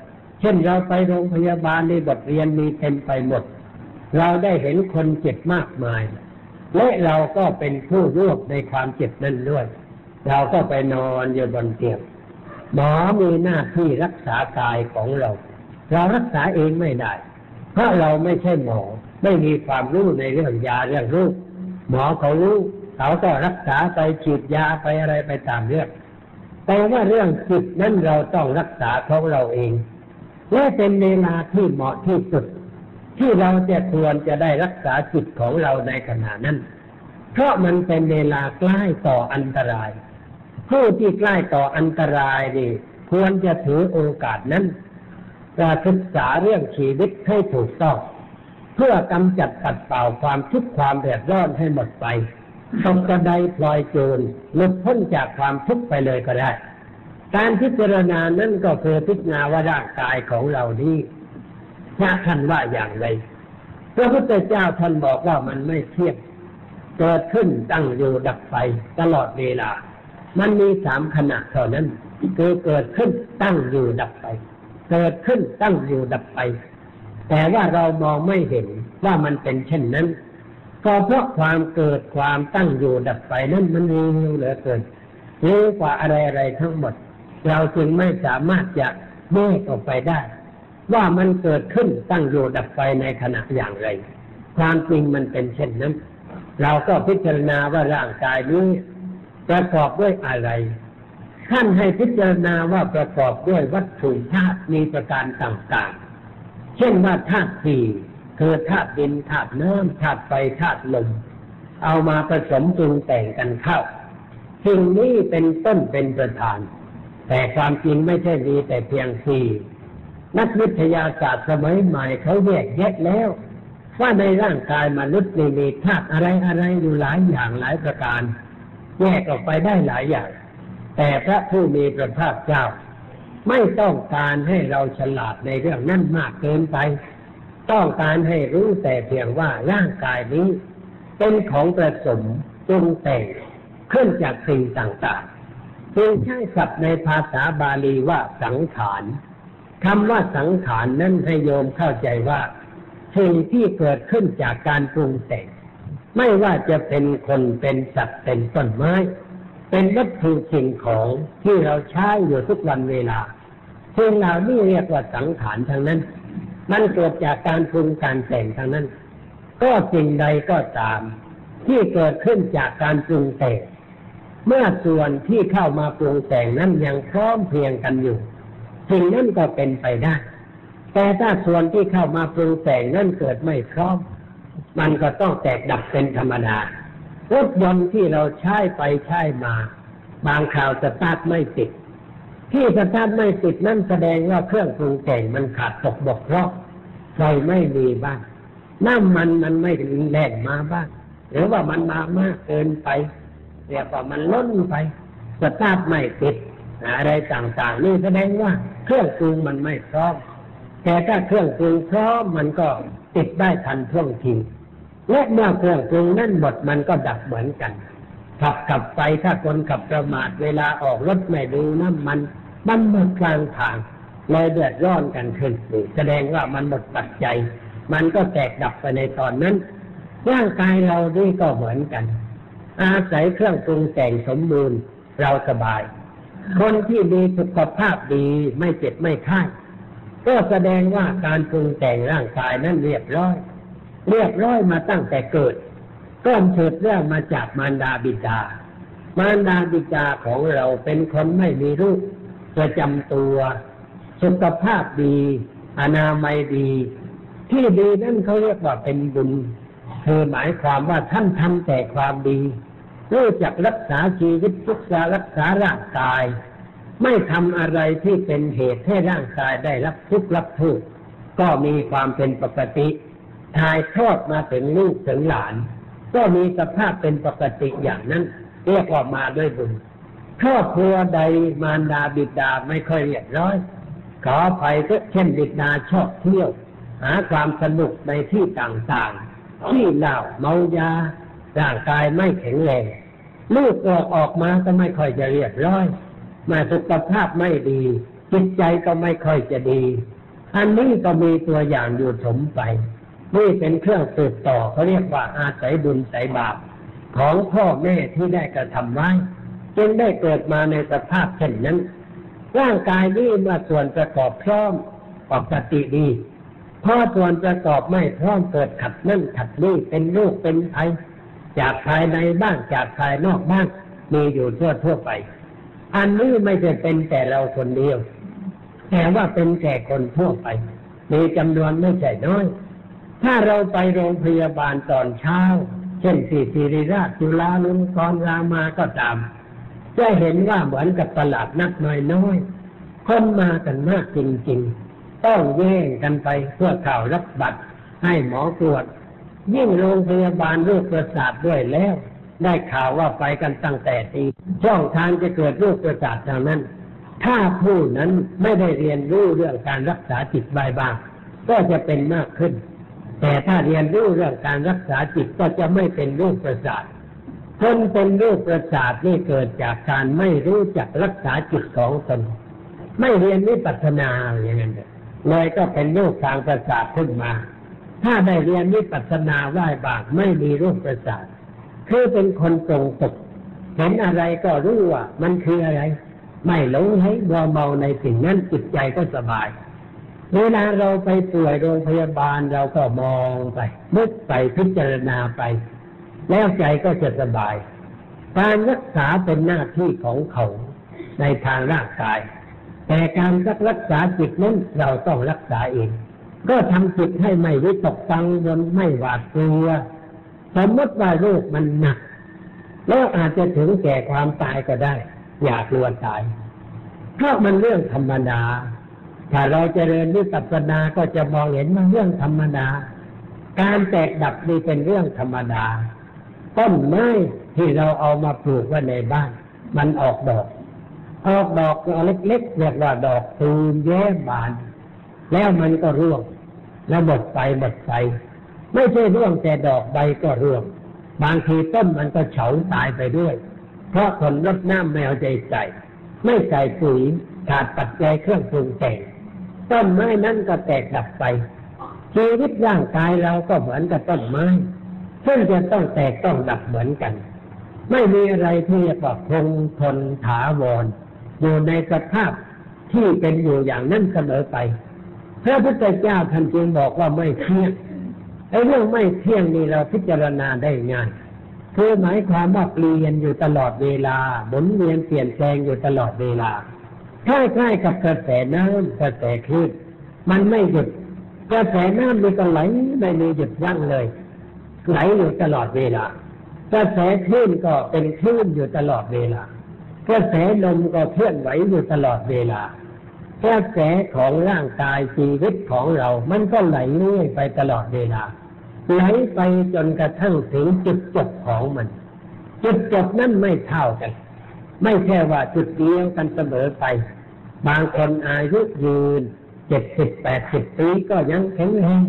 เช่นเราไปโรงพยาบาลในบทเรียนมีเต็มไปหมดเราได้เห็นคนเจ็บมากมายและเราก็เป็นผู้ร่วมในความเจ็บนั้นด้วยเราก็ไปนอนอยู่บนเตียงหมอมีหน้าที่รักษากายของเราเรารักษาเองไม่ได้เพราะเราไม่ใช่หมอไม่มีความรู้ในเรื่องยาเรื่องโรคหมอเขารู้เขาก็รักษาไปฉีดยาไปอะไรไปตามเรื่องแต่ว่าเรื่องจิตนั้นเราต้องรักษาของเราเองและเป็นเวลาที่เหมาะที่สุดที่เราจะควรจะได้รักษาจิตของเราในขณะนั้นเพราะมันเป็นเวลาใกล้ต่ออันตรายผู้ที่ใกล้ต่ออันตรายนี่ควรจะถือโอกาสนั้นศึกษาเรื่องชีวิตให้ถูกต้องเพื่อกำจัดปัดเป่าความทุกข์ความเดือดร้อนให้หมดไปตกกระไดพลอยโจรหลุดพ้นจากความทุกข์ไปเลยก็ได้การพิจารณานั้นก็คือพิจารณาว่าร่างกายของเรานี้พระท่านว่าอย่างไรพระพุทธเจ้าท่านบอกว่ามันไม่เที่ยงเกิดขึ้นตั้งอยู่ดับไปตลอดเวลามันมี3 ขณะเท่านั้นคือเกิดขึ้นตั้งอยู่ดับไปเกิดขึ้นตั้งอยู่ดับไปแต่ว่าเรามองไม่เห็นว่ามันเป็นเช่นนั้นก็เพราะความเกิดความตั้งอยู่ดับไปนั้นมันเร็วเหลือเกินเร็วกว่าอะไรๆทั้งหมดเราจึงไม่สามารถจะแยกออกไปได้ว่ามันเกิดขึ้นตั้งอยู่ดับไปในขณะอย่างไรความจริงมันเป็นเช่นนั้นเราก็พิจารณาว่าร่างกายนี้ประกอบด้วยอะไรท่านให้พิจารณาว่าประกอบด้วยวัตถุธาตุมีประการต่างๆเช่นว่าธาตุสี่คือธาตุดินธาตุน้ำธาตุไฟธาตุลมเอามาผสมปรุงแต่งกันเข้าสิ่งนี้เป็นต้นเป็นประธานแต่ความจริงไม่ใช่มีแต่เพียงสี่นักวิทยาศาสตร์สมัยใหม่เขาแยกแยะแล้วว่าในร่างกายมนุษย์มีธาตุอะไรๆอยู่หลายอย่างหลายประการแยกออกไปได้หลายอย่างแต่พระผู้มีพระภาคเจ้าไม่ต้องการให้เราฉลาดในเรื่องนั้นมากเกินไปต้องการให้รู้แต่เพียงว่าร่างกายนี้เป็นของผสมปรุงแต่งขึ้นจากสิ่งต่างๆจึงใช้ศัพท์ในภาษาบาลีว่าสังขารคำว่าสังขารนั้นให้โยมเข้าใจว่าสิ่งที่เกิดขึ้นจากการปรุงแต่งไม่ว่าจะเป็นคนเป็นสัตว์เป็นต้นไม้เป็นวัตถุสิ่งของที่เราใช้อยู่ทุกวันเวลาสิ่งเหล่านี้เรียกว่าสังขารทั้งนั้นมันเกิดจากการปรุงการแต่งทั้งนั้นก็สิ่งใดก็ตามที่เกิดขึ้นจากการปรุงแต่งเมื่อส่วนที่เข้ามาปรุงแต่งนั้นยังพร้อมเพรียงกันอยู่สิ่งนั้นก็เป็นไปได้แต่ถ้าส่วนที่เข้ามาปรุงแต่งนั้นเกิดไม่พร้อมมันก็ต้องแตกดับเป็นธรรมดารถยนต์ที่เราใช้ไปใช้มาบางคราวสตาร์ทไม่ติดที่สตาร์ทไม่ติดนั่นแสดงว่าเครื่องปรุงแต่งมันขาดตกบกพร่องไฟไม่มีบ้างน้ำมันไม่แล่นมาบ้างหรือว่ามันมามากเกินไปเรียกว่ามันล้นไปสตาร์ทไม่ติดอะไรต่างๆนี่แสดงว่าเครื่องปรุงมันไม่พร้อมแต่ถ้าเครื่องปรุงพร้อมมันก็ติดได้ทันท่วงทีและเมื่อเครื่องปรุงนั่นหมดมันก็ดับเหมือนกันขับไปถ้าคนขับประมาทเวลาออกรถไม่ดูน้ำมันหมดกลางทางเลยเดือดร้อนกันขึ้นแสดงว่ามันหมดปัจจัยมันก็แตกดับไปในตอนนั้นร่างกายเรานี่ก็เหมือนกันอาศัยเครื่องปรุงแต่งสมบูรณ์เราสบายคนที่มีสุขภาพดีไม่เจ็บไม่ไข้ก็แสดงว่าการปรุงแต่งร่างกายนั้นเรียบร้อยมาตั้งแต่เกิดก็เกิดเรื่องมาจากมารดาบิดามารดาบิดาของเราเป็นคนไม่มีรูปประจำตัวสุขภาพดีอนามัยดีที่ดีนั่นเขาเรียกว่าเป็นบุญคือหมายความว่าท่านทำแต่ความดีรู้จักรักษาชีวิตรักษาร่างกายไม่ทำอะไรที่เป็นเหตุให้ร่างกายได้รับทุกข์รับโทษก็มีความเป็นปกติถ่ายทอดมาถึงลูกถึงหลานก็มีสภาพเป็นปกติอย่างนั้นเรียกว่ามาด้วยบุญครอบครัวใดมารดาบิดาไม่ค่อยเรียบร้อยขออภัยเช่นบิดาชอบเที่ยวหาความสนุกในที่ต่างๆที่เหล้าเมายาร่างกายไม่แข็งแรงลูกออกมาก็ไม่ค่อยจะเรียบร้อยมาสุขภาพไม่ดีจิตใจก็ไม่ค่อยจะดีอันนี้ก็มีตัวอย่างอยู่สมไปนี่เป็นเครื่องสืบต่อเขาเรียกว่าอาศัยบุญใส่บาปของพ่อแม่ที่ได้กระทำไว้จึงได้เกิดมาในสภาพเช่นนั้นร่างกายนี้เมื่อส่วนประกอบพร้อมปกติดีพอส่วนประกอบไม่พร้อมเกิดขัดนั่นขัดนี่เป็นโรคเป็นภัยจากภายในบ้างจากภายนอกบ้างมีอยู่ทั่วไปอันนี้ไม่ใช่เป็นแต่เราคนเดียวแต่ว่าเป็นแก่คนทั่วไปมีจำนวนไม่ใช่น้อยถ้าเราไปโรงพยาบาลตอนเช้าเช่นที่ศิริราชจุฬาลงกรณ์รามาก็ตามจะเห็นว่าเหมือนกับตลาดนัดน้อยๆคนมากันมากจริงๆต้องแย่งกันไปเพื่อข่าวรับบัตรให้หมอตรวจยิ่งโรงพยาบาลโรคประสาทด้วยแล้วได้ข่าวว่าไปกันตั้งแต่ตีช่องทางจะเกิดโรคประสาททางนั้นถ้าผู้นั้นไม่ได้เรียนรู้เรื่องการรักษาจิตไว้บ้างก็จะเป็นมากขึ้นแต่ถ้าเรียนรู้เรื่องการรักษาจิตก็จะไม่เป็นโรคประสาทคนเป็นโรคประสาทนี่เกิดจากการไม่รู้จักรักษาจิตของตนไม่เรียนวิปัสสนาอย่างนั้นเลยก็เป็นโรคทางประสาทขึ้นมาถ้าได้เรียนวิปัสสนาไหว้บางไม่มีโรคประสาทคือเป็นคนตรงตกเห็นอะไรก็รู้ว่ามันคืออะไรไม่หลงไหลเมาในสิ่งนั้นจิตใจก็สบายเวลาเราไปป่วยโรงพยาบาลเราก็มองไปนึกไปพิจารณาไปแล้วใจก็จะสบายการรักษาเป็นหน้าที่ของเขาในทางร่างกายแต่การรักษาจิตนั้นเราต้องรักษาเองก็ทำจิตให้ไม่วิตกกังวลไม่หวาดกลัวสมมติว่าโรคมันหนักแล้วอาจจะถึงแก่ความตายก็ได้อย่ากลัวตายเพราะมันเรื่องธรรมดาถ้าเราเจริญวิปัสสนาก็จะมองเห็นว่าเรื่องธรรมดาการแตกดับนี่เป็นเรื่องธรรมดาต้นไม้ที่เราเอามาปลูกไว้ในบ้านมันออกดอกเล็กๆเรียกว่าดอกตูมแย้มบานแล้วมันก็ร่วงแล้วหมดไปไม่ใช่ร่วงแต่ดอกใบก็ร่วงบางทีต้นมันก็เฉาตายไปด้วยเพราะคนรดน้ำไม่เอาใจใส่ไม่ใส่ปุ๋ยขาดปัจจัยเครื่องปรุงแต่งต้นไม้นั้นก็แตกดับไปชีวิตร่างกายเราก็เหมือนกับต้นไม้ซึ่งจะต้องแตกต้องดับเหมือนกันไม่มีอะไรที่เรียกว่าคงทนถาวรอยู่ในสภาพที่เป็นอยู่อย่างนั้นเสมอไปพระพุทธเจ้าท่านจึงบอกว่าไม่เที่ยงไอ้เรื่องไม่เที่ยงนี่เราพิจารณาได้ง่ายคือหมายความว่าเปลี่ยนอยู่ตลอดเวลาหมุนเวียนเปลี่ยนแปลงอยู่ตลอดเวลาคล้ายๆกับกระแสน้ำกระแสคลื่นมันไม่หยุดกระแสน้ำมันก็ไหลไม่มีหยุดยั้งเลยไหลอยู่ตลอดเวลากระแสคลื่นก็เป็นคลื่นอยู่ตลอดเวลากระแสลมก็เคลื่อนไหวอยู่ตลอดเวลากระแสของร่างกายชีวิตของเรามันก็ไหลเรื่อยไปตลอดเวลาไหลไปจนกระทั่งถึงจุดจบของมันจุดจบนั้นไม่เท่ากันไม่ใช่ว่าจุดเดียวกันเสมอไปบางคนอายุยืน70-80 ปีก็ยังแข็งแรง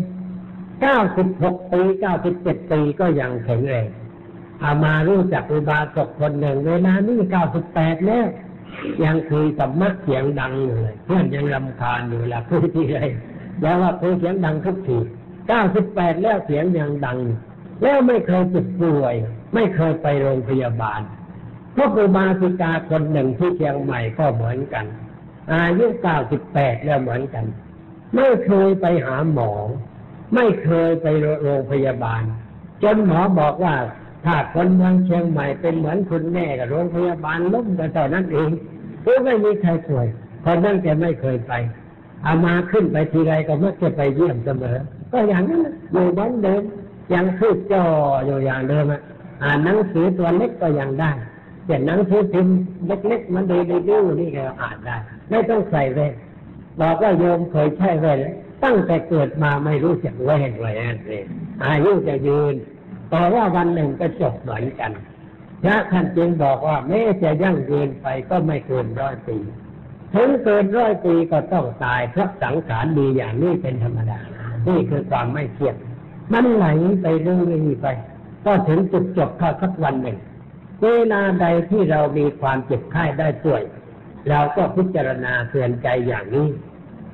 96 ปี97 ปีก็ยังแข็งแรงอามารู้จักอุบาสกคนหนึ่งเวลานี้98แล้วยังคุยกับมักเสียงดังอยู่เลยเพื่อนยังรำคาญอยู่เวลาคุยที่ไรแล้วว่าคุยเสียงดังทุกที98แล้วเสียงยังดังแล้วไม่เคยเจ็บป่วยไม่เคยไปโรงพยาบาลพวกอุบาสิกาคนหนึ่งที่เชียงใหม่ก็เหมือนกันอายุ98แล้วเหมือนกันไม่เคยไปหาหมอไม่เคยไปโรงพยาบาลจนหมอบอกว่าถ้าคนเมืองเชียงใหม่เป็นเหมือนคุณแม่กับโรงพยาบาลล้มแต่ตอนนั้นเองเพราะไม่มีใครป่วยคนนั้นแกไม่เคยไปเอามาขึ้นไปทีไรก็มักจะไปเยี่ยมเสมอก็อย่างนั้นอยู่บ้านเดิมยังพูดจ่ออยู่อย่างเดิมอ่านหนังสือตัวเล็กก็ยังได้แต่หนังสือพิมพ์เล็กๆมันดื้อๆนี่ก็อ่านได้ไม่ต้องใส่แว่นบอกว่าโยมเคยใช้แว่นตั้งแต่เกิดมาไม่รู้จักแว่นเลยอายุจะยืนแต่ว่าวันหนึ่งก็จบเหมือนกันพระท่านจึงบอกว่าแม้จะยั่งยืนไปก็ไม่เกิน100 ปีถึงเกิน100 ปีก็ต้องตายเพราะสังขารมีอย่างนี้เป็นธรรมดานี่คือความไม่เที่ยงมันไหลไปเรื่อยๆไปก็ถึงจุดจบเข้าสักวันหนึ่งเวลาใดที่เรามีความเจ็บไข้ได้ป่วยเราก็พิจารณาเตือนใจอย่างนี้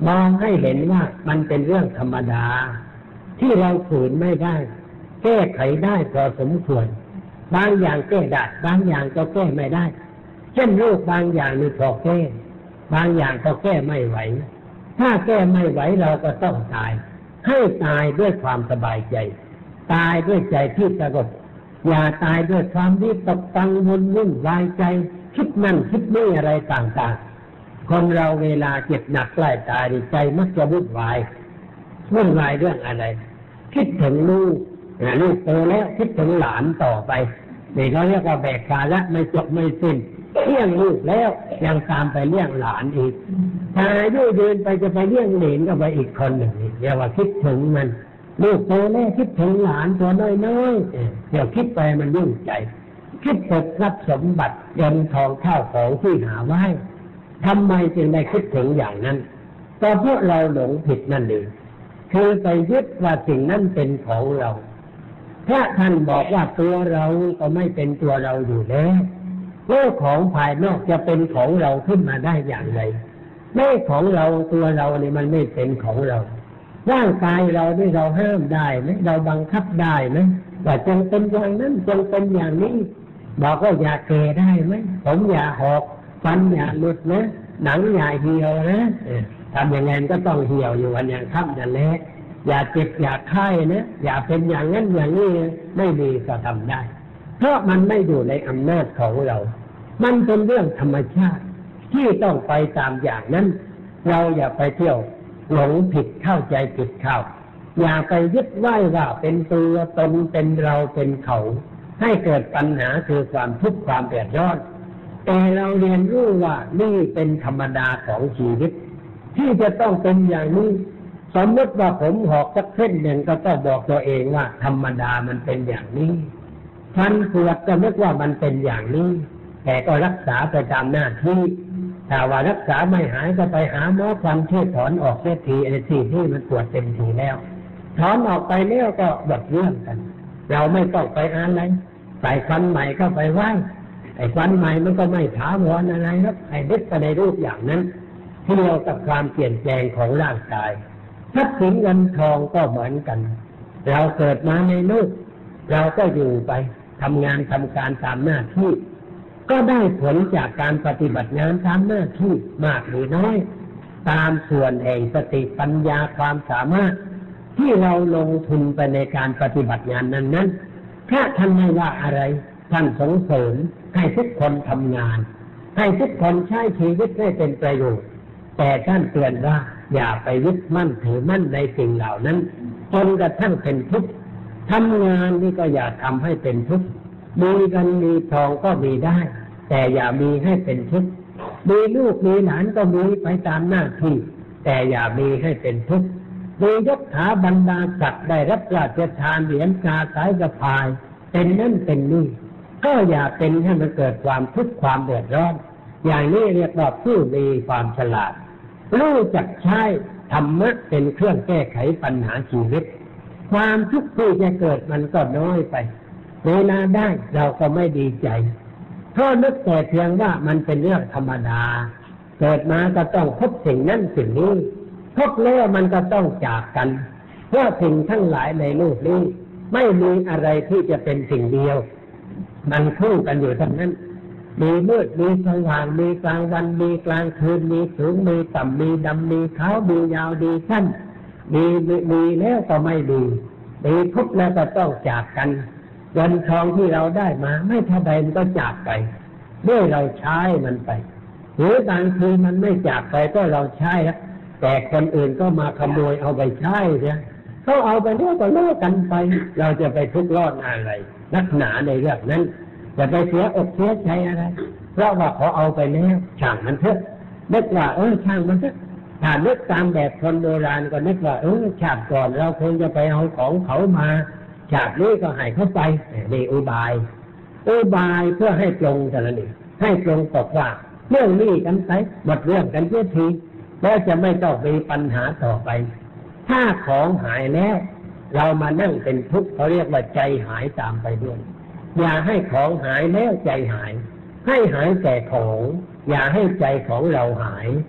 มองให้เห็นว่ามันเป็นเรื่องธรรมดาที่เราฝืนไม่ได้แก้ไขได้พอสมควรบางอย่างแก้ได้บางอย่างก็แก้ไม่ได้เช่นโรคบางอย่างนี่พอแก้บางอย่างก็แก้ไม่ไหวถ้าแก้ไม่ไหวเราก็ต้องตายให้ตายด้วยความสบายใจตายด้วยใจที่สงบอย่าตายด้วยความวิตกกังวลวุ่นวายใจคิดนั่นคิดนี่อะไรต่างๆคนเราเวลาเจ็บหนักใกล้ตายใจมักจะวุ่นวายเรื่องอะไรคิดถึงลูกโตแล้วคิดถึงหลานต่อไปนี่เขาเรียกว่าแบกภาระไม่จบไม่สิ้นเลี้ยงลูกแล้วยังตามไปเลี้ยงหลานอีกถ้าอายุยืนไปจะไปเลี้ยงเหลนก็ไปอีกคนหนึ่งเรียกว่าคิดถึงมันลูกโตแล้วคิดถึงหลานตัวน้อยๆเดี๋ยวคิดไปมันยุ่งใจคิดตกทรัพย์สมบัติเงินทองข้าวของที่หาไว้ทำไมจึงได้คิดถึงอย่างนั้นก็เพราะเราหลงผิดนั่นเองคือไปยึดว่าสิ่งนั้นเป็นของเราพระท่านบอกว่าตัวเราก็ไม่เป็นตัวเราอยู่แล้วโลกของภายนอกจะเป็นของเราขึ้นมาได้อย่างไรไม่ของเราตัวเราเนี่ยมันไม่เป็นของเราร่างกายเราที่เราห้ามได้ไหมเราบังคับได้ไหมว่าจงเป็นอย่างนั้นจงเป็นอย่างนี้บอกว่าอย่าแก่ได้ไหมผมอย่าหอกฟันอย่าหลุดนะหนังอย่าเหี่ยวนะทำอย่างไงก็ต้องเหี่ยวอยู่วันอย่างค่ำอย่างเละอย่าเจ็บอย่าไข้นะอย่าเป็นอย่างนั้นอย่างนี้ไม่ดีก็ทำได้เพราะมันไม่อยู่ในอำนาจของเรามันเป็นเรื่องธรรมชาติที่ต้องไปตามอย่างนั้นเราอย่าไปเที่ยวหลงผิดเข้าใจผิดเข้าอย่าไปยึดไว้ว่าเป็นตัวตนเป็นเราเป็นเขาให้เกิดปัญหาคือความทุกข์ความเดือดร้อนแต่เราเรียนรู้ว่านี่เป็นธรรมดาของชีวิตที่จะต้องเป็นอย่างนี้สมมติว่าผมหอกสักเส้นหนึ่งก็ต้องบอกตัวเองว่าธรรมดามันเป็นอย่างนี้ฟันปวดก็นึกว่ามันเป็นอย่างนี้แต่ก็รักษาไปตามหน้าที่ถ้าว่ารักษาไม่หายก็ไปหาหมอฟันช่วยถอนออกเสียทีไอ้ที่มันปวดเต็มทีแล้วถอนออกไปแล้วก็หมดเรื่องกันเราไม่ต้องไปอะไรใส่ฟันใหม่เข้าไปไว้ไอ้ฟันใหม่มันก็ไม่ถาวรอะไรครับไอ้เด็กไปในรูปอย่างนั้นที่เดียวกับความเปลี่ยนแปลงของร่างกายทรัพย์สินเงินทองก็เหมือนกันเราเกิดมาในโลกเราก็อยู่ไปทำงานทำการตามหน้าที่ก็ได้ผลจากการปฏิบัติงานตามหน้าที่มากหรือน้อยตามส่วนแห่งสติปัญญาความสามารถที่เราลงทุนไปในการปฏิบัติงานนั้นถ้าท่านไม่ว่าอะไรท่านส่งเสริมให้ทุกคนทำงานให้ทุกคนใช้ชีวิตให้เป็นประโยชน์แต่ท่านเตือนว่าอย่าไปยึดมั่นถือมั่นในสิ่งเหล่านั้นจนกระทั่งเป็นทุกข์ทำงานนี่ก็อย่าทำให้เป็นทุกข์มีเงินมีทองก็มีได้แต่อย่ามีให้เป็นทุกข์มีลูกมีหลานก็มีไปตามหน้าที่แต่อย่ามีให้เป็นทุกข์มียศถาบรรดาศักดิ์ได้รับราชทานเหรียญกาสายกระพายเป็นนั่นเป็นนี่ก็อย่าเป็นให้มันเกิดความทุกข์ความเดือดร้อนอย่างนี้เรียกว่าผู้มีความฉลาดรู้จักใช้ธรรมะเป็นเครื่องแก้ไขปัญหาชีวิตความทุกข์ที่จะเกิดมันก็น้อยไปเวลาได้เราก็ไม่ดีใจเพราะนึกแต่เพียงว่ามันเป็นเรื่องธรรมดาเกิดมาก็ต้องพบสิ่งนั้นสิ่งนี้พบแล้วมันก็ต้องจากกันเพราะสิ่งทั้งหลายในโลกนี้ไม่มีอะไรที่จะเป็นสิ่งเดียวมันคู่กันอยู่ทั้งนั้นมีมืดมีสว่างมีกลางวันมีกลางคืนมีสูงมีต่ำมีดำมีขาวมียาวมีสั้นมีแล้วก็ไม่มีพบแล้วก็ต้องจากกันเงินทองที่เราได้มาไม่เท่าใดมันก็จากไปด้วยเราใช้มันไปหรือบางทีมันไม่จากไปก็เราใช้แล้วแต่คนอื่นก็มาขโมยเอาไปใช้เนี่ยเขาเอาไปแล้วก็เลิกกันไปเราจะไปทุกข์ร้อนอะไรนักหนาในเรื่องนั้นจะไปเสียอกเสียใจอะไรเพราะว่าเขาเอาไปแล้วช่างมันเถอะนึกว่าช่างมันเถอะถ้านึกตามแบบคนโบราณก็นึกว่าชาติก่อนเราคงจะไปเอาของเขามาชาตินี้ก็ให้เขาไปนี่อุบายเพื่อให้ปลงแต่ละนี่ให้ปลงตกว่าเรื่องนี้กันไปหมดเรื่องกันเสียทีแล้วจะไม่ต้องมีปัญหาต่อไปถ้าของหายแล้วเรามานั่งเป็นทุกข์เขาเรียกว่าใจหายตามไปด้วยอย่าให้ของหายแล้วใจหายให้หายแต่ของอย่าให้ใจของเราหาย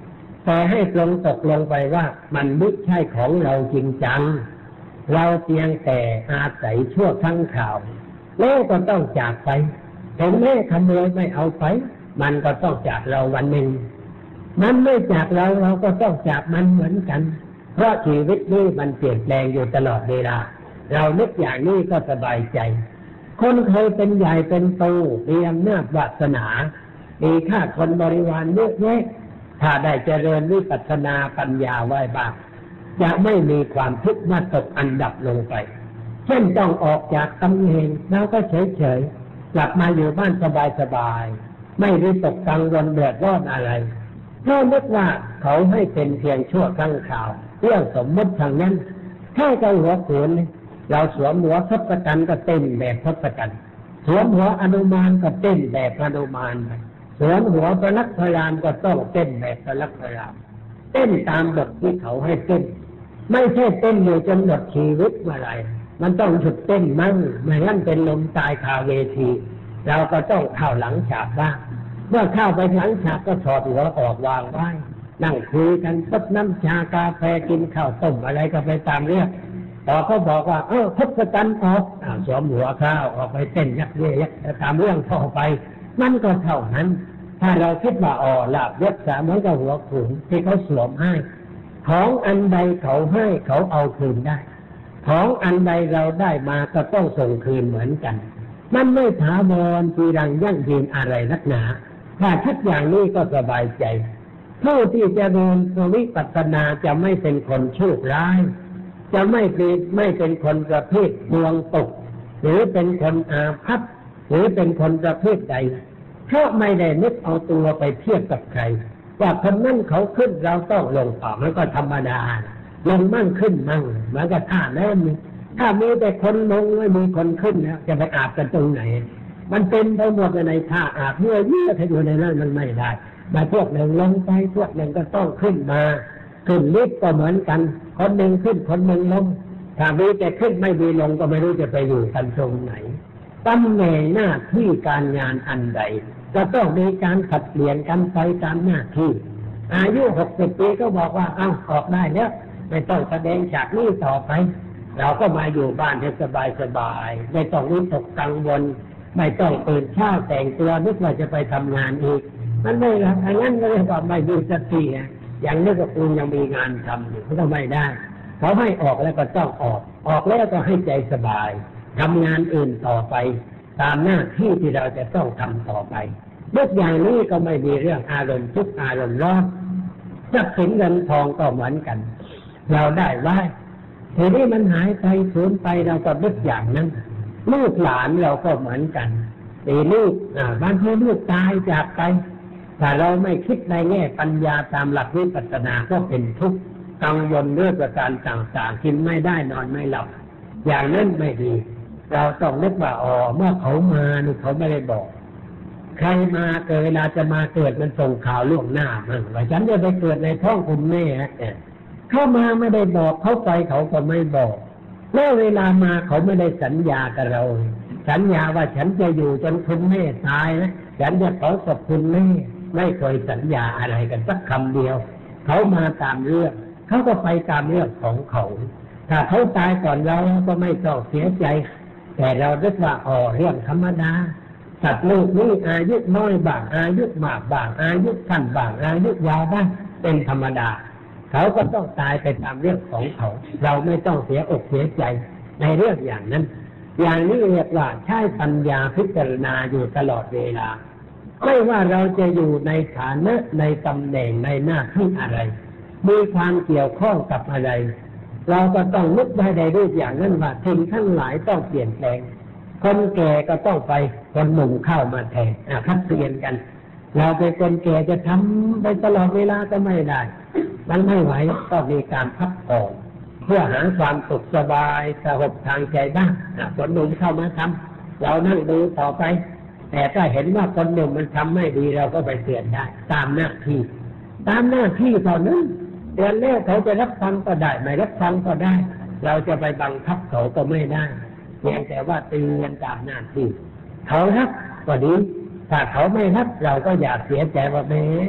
แต่ให้ปลงตกลงไปว่ามันไม่ใช่ของเราจริงจังเราเพียงแต่อาศัยชั่วครั้งคราวแล้วก็ต้องจากไปถึงแม้ขโมยไม่เอาไปมันก็ต้องจากเราวันหนึ่งมันไม่จากเราเราก็ต้องจากมันเหมือนกันเพราะชีวิตนี้มันเปลี่ยนแปลงอยู่ตลอดเวลาเรานึกอย่างนี้ก็สบายใจคนเคยเป็นใหญ่เป็นโตมีอำนาจวาสนามีข้าคนบริวารเยอะแยะถ้าได้เจริญวิปัสสนาปัญญาไว้บ้างจะไม่มีความทุกข์มาตกอันดับลงไปเช่นต้องออกจากตำแหน่งแล้วก็เฉยๆกลับมาอยู่บ้านสบายๆไม่ได้ตกกังวลเดือดร้อนอะไรเพราะนึกว่าเขาให้เป็นเพียงชั่วครั้งคราวเรื่องสมมติทางนั้นถ้าจะหัวโขนเราสวมหัวทศกัณฐ์ก็เต้นแบบทศกัณฐ์สวมหัวอนุมานก็เต้นแบบอนุมานไปสวมหัวพระลักษมณ์พระรามก็ต้องเต้นแบบพระลักษมณ์พระรามเต้นตามบทที่เขาให้เต้นไม่ใช่เต้นอยู่จนหมดชีวิตเมื่อไรมันต้องหยุดเต้นมั่งไม่งั้นเป็นลมตายคาเวทีเราก็ต้องเข้าหลังฉากบ้างเมื่อเข้าไปหลังฉากก็ถอดหัวออกวางไว้นั่งคุยกันซดน้ำชากาแฟกินข้าวต้มอะไรก็ไปตามเรื่องพอเขาบอกว่าทศกัณฐ์ออกสวมหัวข้าวออกไปเต้นยักเย่ยักตามเรื่องต่อไปมันก็เท่านั้นถ้าเราคิดว่าลาบยศสาเหมือนกับหัวขุนที่เขาสวมให้ของอันใดเขาให้เขาเอาคืนได้ของอันใดเราได้มาก็ต้องส่งคืนเหมือนกันมันไม่ถาวรจีรังยั่งยืนอะไรนักหนาถ้าคิดอย่างนี้ก็สบายใจผู้ที่จะเดินวิปัสสนาจะไม่เป็นคนโชคร้ายจะไม่เป็นคนประเภทดวงตกหรือเป็นคนอาภัพหรือเป็นคนประเภทใดเพราะไม่ได้นึกเอาตัวไปเทียบกับใครว่าคนนั้นเขาขึ้นเราต้องลงต่อมันก็ธรรมดาลงมั่งขึ้นมั่งเหมือนกับท่าน้ำถ้ามีแต่คนลงไม่มีคนขึ้นแล้วจะไปอาบกันตรงไหนมันเป็นไปหมดในท่าอาบเมื่อยิ่งถ้าอยู่ในนั้นมันไม่ได้มาพวกหนึ่งลงไปพวกหนึ่งก็ต้องขึ้นมาขึ้นลิฟต์ก็เหมือนกันคนหนึ่งขึ้นคนหนึ่งลงถ้ามีแต่ขึ้นไม่มีลงก็ไม่รู้จะไปอยู่กันตรงไหนตำแหน่งหน้าที่การงานอันใดจะต้องมีการขัดเปลี่ยนกันไปตามหน้าที่อายุ60 ปีก็บอกว่าออกได้แล้วไม่ต้องแสดงฉากนี้ต่อไปเราก็มาอยู่บ้านให้สบายๆไม่ต้องวิตกกังวลไม่ต้องตื่นเช้าแต่งตัวนึกว่าจะไปทำงานอีกมันไม่ละอันนั้นก็เรียกว่าไม่มีสติอย่างนี้ก็คุณยังมีงานทำอยู่ก็ไม่ได้เขาให้ออกแล้วก็ต้องออกแล้วก็ให้ใจสบายทำงานอื่นต่อไปตามหน้าที่ที่เราจะต้องทำต่อไปเมื่ออย่างนี้ก็ไม่มีเรื่องอารมณ์ทุกข์อารมณ์ร้อนทรัพย์สินเงินทองก็เหมือนกันเราได้ไว้ทีนี้มันหายไปสูญไปเราก็นึกอย่างนั้นลูกหลานเราก็เหมือนกันลูกบางทีลูกตายจากไปถ้าเราไม่คิดในแง่ปัญญาตามหลักวิปัสสนาก็เป็นทุกข์กังวลเรื่องประการต่างๆกินไม่ได้นอนไม่หลับอย่างนั้นไม่ดีเราต้องนึกว่าเมื่อเขามาเขาไม่ได้บอกใครมาเกิดเวลาจะมาเกิดมันส่งข่าวล่วงหน้าว่าฉันจะไปเกิดในท้องคุณแม่เข้ามาไม่ได้บอกเขาไปเขาก็ไม่บอกเมื่อเวลามาเขาไม่ได้สัญญากับเราสัญญาว่าฉันจะอยู่จนคุณแม่ตายนะฉันจะขอขอบคุณแม่ไม่เคยสัญญาอะไรกันสักคำเดียวเขามาตามเรื่องเขาก็ไปตามเรื่องของเขาถ้าเขาตายก่อนเราก็ไม่ต้องเสียใจแต่เราคิดว่าเรื่องธรรมดาสัตว์โลกนี้อายุน้อยบ้างอายุมากบ้างอายุสั้นบ้างอายุยาวบ้างเป็นธรรมดาเขาก็ต้องตายไปตามเรื่องของเขาเราไม่ต้องเสียอกเสียใจในเรื่องอย่างนั้นอย่างนี้เรียกว่าใช้ปัญญาพิจารณาอยู่ตลอดเวลาไม่ว่าเราจะอยู่ในฐานะในตำแหน่งในหน้าที่อะไรมีความเกี่ยวข้องกับอะไรเราก็ต้องนึกไว้ในรูปอย่างนั้นว่าสิ่งทั้งหลายต้องเปลี่ยนแปลงคนแก่ก็ต้องไปคนหนุ่มเข้ามาแทนพัดเปลี่ยนกันเราเป็นคนแก่จะทำไปตลอดเวลาก็ไม่ได้มันไม่ไหวก็มีการพักผ่อนเพื่อหาความสุขสบายสงบทางใจบ้างคนหนุ่มเข้ามาทำเรานั่งดูต่อไปแต่ถ้าเห็นว่าคนหนุ่มมันทำไม่ดีเราก็ไปเตือนได้ตามหน้าที่เท่านั้นเตือนแล้วเขาจะรับฟังก็ได้ไม่รับฟังก็ได้เราจะไปบังคับเขาก็ไม่ได้เพียงแต่ว่าเตือนตามหน้าที่เขารับก็ดีถ้าเขาไม่รับเราก็อย่าเสียใจว่าแม่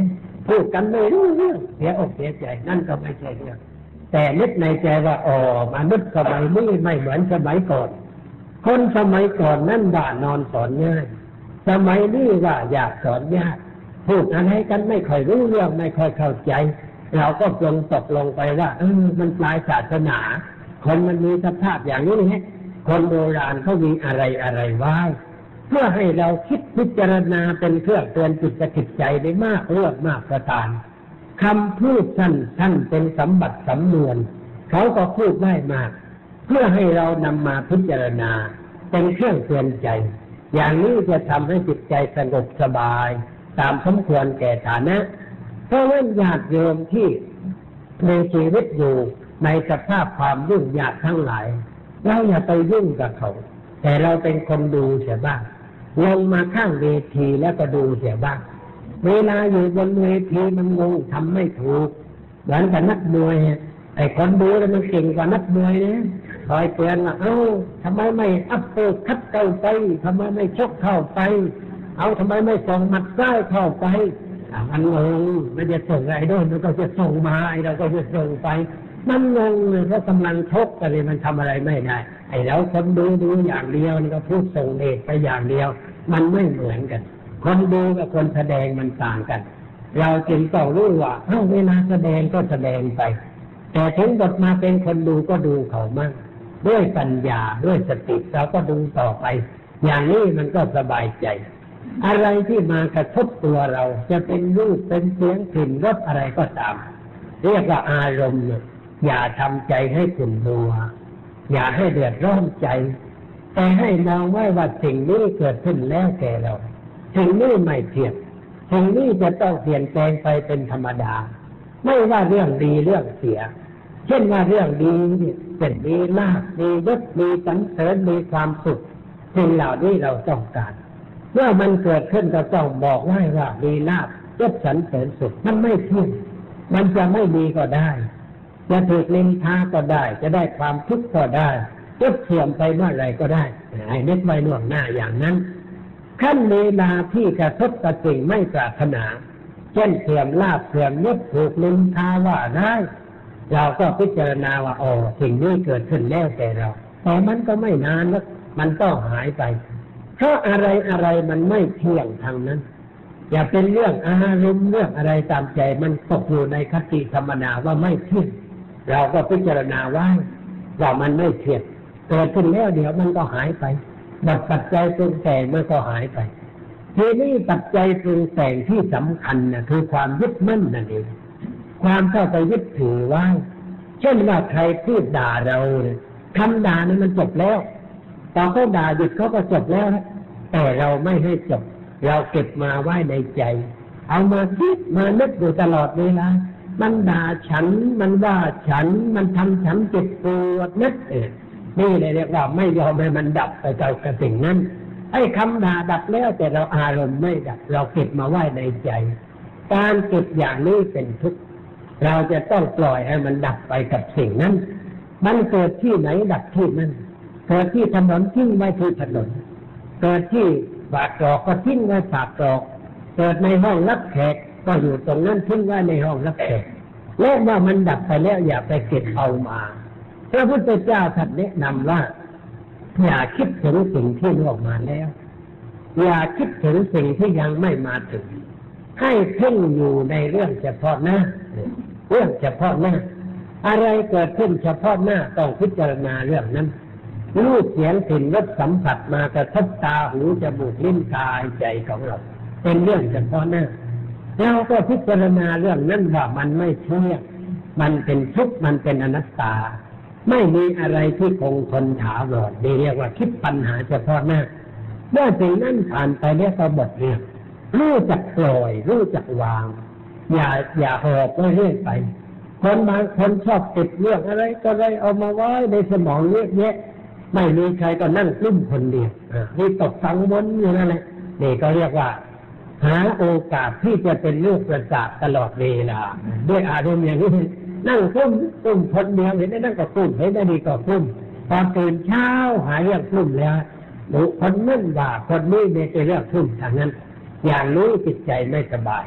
พูดกันไม่รู้เรื่องเสียอกเสียใจนั่นก็ไม่ใช่เรื่องแต่นึกในใจว่าอ๋อมนุษย์สมัยนี้ไม่เหมือนสมัยก่อนคนสมัยก่อนนั่นว่านอนสอนง่ายสมัยนี้ว่าอยากสอนยากพูดอะไรกันไม่ค่อยรู้เรื่องไม่ค่อยเข้าใจเราก็ปลงตกลงไปว่ามันปลายศาสนาคนมันมีสภาพอย่างนี้ฮะคนโบราณเขามีอะไรไว้เพื่อให้เราคิดพิจารณาเป็นเครื่องเตือนจิตสะกิดใจได้มากเรื่องมากประการคำพูดท่านเป็นสมบัติสำนวนเขาก็พูดได้มากเพื่อให้เรานำมาพิจารณาเป็นเครื่องเตือนใจอย่างนี้จะทำให้จิตใจสงบสบายตามสมควรแก่ฐานะเพราะว่าญาติโยมที่มีชีวิตอยู่ในสภาพความยุ่งยากทั้งหลายเราอย่าไปยุ่งกับเขาแต่เราเป็นคนดูเสียบ้างลงมาข้างเวทีแล้วก็ดูเสียบ้างเวลาอยู่บนเวทีมันงงทำไม่ถูกเหมือนกับนักมวยไอ้คนดูแล้วมันเก่งกว่านักมวยนะคอยเตือนว่าทำไมไม่อัพเปอร์คัตเข้าไปทำไมไม่ชกเข้าไปทำไมไม่ส่งหมัดซ้ายเข้าไปมันงงมันจะส่งไอ้โน่นมันก็จะส่งมาไอ้เราก็จะส่งไปมันงงเลยเพราะกำลังชกกันเลยมันทำอะไรไม่ได้ไอ้เราคนดูอย่างเดียวนี่ก็พูดส่งเดชไปอย่างเดียวมันไม่เหมือนกันคนดูกับคนแสดงมันต่างกันเราจึงต้องรู้ว่าเวลาแสดงก็แสดงไปแต่ถึงบทมาเป็นคนดูก็ดูเขามั่งด้วยปัญญาด้วยสติเราก็ดูต่อไปอย่างนี้มันก็สบายใจอะไรที่มากระทบตัวเราจะเป็นรูปเป็นเสียงกลิ่นรสอะไรก็ตามเรียกว่าอารมณ์อย่าทำใจให้ขุ่นมัวอย่าให้เดือดร้อนใจแต่ให้มองไว้ว่าสิ่งนี้เกิดขึ้นแล้วแก่เราสิ่งนี้ไม่เที่ยงสิ่งนี้จะต้องเปลี่ยนแปลงไปเป็นธรรมดาไม่ว่าเรื่องดีเรื่องเสียเช่นว่าเรื่องดีเป็นมีลาภมียศมีสรรเสริญมีความสุขสิ่งเหล่านี้เราต้องการเมื่อมันเกิดขึ้นก็ต้องบอกไว้ว่ามีลาภยศสรรเสริญสุขมันไม่เที่ยงมันจะไม่มีก็ได้จะถูกนินทาก็ได้จะได้ความทุกข์ก็ได้ยศเสื่อมไปเมื่อไรก็ได้ให้นึกไว้ล่วงหน้าอย่างนั้นขั้นเวลาที่กระทบกับสิ่งไม่ปรารถนาเช่นเสื่อมลาภเสื่อมยศถูกนินทาว่าได้เราก็พิจารณาว่าสิ่งนี้เกิดขึ้นแล้วแต่เราแต่มันก็ไม่นานแล้วมันต้องหายไปเพราะอะไรมันไม่เที่ยงทางนั้นอย่าเป็นเรื่องอารมณ์เรื่องอะไรตามใจมันตกอยู่ในคติธรรมดาว่าไม่เที่ยงเราก็พิจารณาว่ามันไม่เที่ยงเกิดขึ้นแล้วเดี๋ยวมันก็หายไปบัดปัจจัยปรุงแต่งมันก็หายไปทีนี้ปัจจัยปรุงแต่งที่สำคัญนะคือความยึดมั่นนั่นเองความเข้าไปยึดถือไว้เช่นว่าใครพูดด่าเราคำด่านั้นมันจบแล้วตอนเขาด่าหยุดเขาก็จบแล้วแต่เราไม่ให้จบเราเก็บมาไว้ในใจเอามาคิดมานึกอยู่ตลอดเวลามันด่าฉันมันว่าฉันมันทำฉันเจ็บปวดนึกนี่เลยเรียกว่าไม่ยอมให้มันดับไปกับสิ่งนั้นไอ้คำด่าดับแล้วแต่เราอารมณ์ไม่ดับเราเก็บมาไว้ในใจการเก็บอย่างนี้เป็นทุกข์เราจะต้องปล่อยให้มันดับไปกับสิ่งนั้นมันเกิดที่ไหนดับที่นั่นเกิดที่ถนนทิ้งไว้ที่ถนนเกิดที่ปากตรอกก็ทิ้งไว้ปากตรอกเกิดในห้องรับแขกก็อยู่ตรงนั้นทิ้งไว้ในห้องรับแขกแล้วว่ามันดับไปแล้วอย่าไปเก็บเอามาพระพุทธเจ้าท่านแนะนำว่าอย่าคิดถึงสิ่งที่ล่วงมาแล้วอย่าคิดถึงสิ่งที่ยังไม่มาถึงให้เพ่งอยู่ในเรื่องเฉพาะหน้าเรื่องเฉพาะหน้าอะไรเกิดขึ้นเฉพาะหน้าต้องพิจารณาเรื่องนั้นรูปเสียงกลิ่นรสสัมผัสมากระทบตาหูจมูกลิ้นกายใจของเราเป็นเรื่องเฉพาะหน้าเราก็พิจารณาเรื่องนั้นว่ามันไม่เที่ยงมันเป็นทุกข์มันเป็นอนัตตาไม่มีอะไรที่คงทนถาวรเรียกว่าคิดปัญหาเฉพาะหน้าเมื่อสิ่งนั้นผ่านไปแล้วก็หมดเรื่องรู้จักปล่อยรู้จักวางอย่าหอบไว้เรื่อยไปคนบางคนชอบติดเรื่องอะไรก็เลยเอามาไว้ในสมองเยอะแยะไม่มีใครก็นั่งกลุ้มคนเดียวนี่ตกสังวนอยู่นั่นแหละนี่ก็เรียกว่าหาโอกาสที่จะเป็นลูกประสาทตลอดเวลาด้วยอารมณ์อย่างนี้นั่งกลุ้มคนเดียวเห็นได้นั่งก็กลุ้มเห็นได้ดีก็กลุ้มพอตื่นเช้าหาเรื่องกลุ้มแล้วคนนั่นว่าคนนี้มีแต่เรื่องกลุ้มทางนั้นอย่างนี้จิตใจไม่สบาย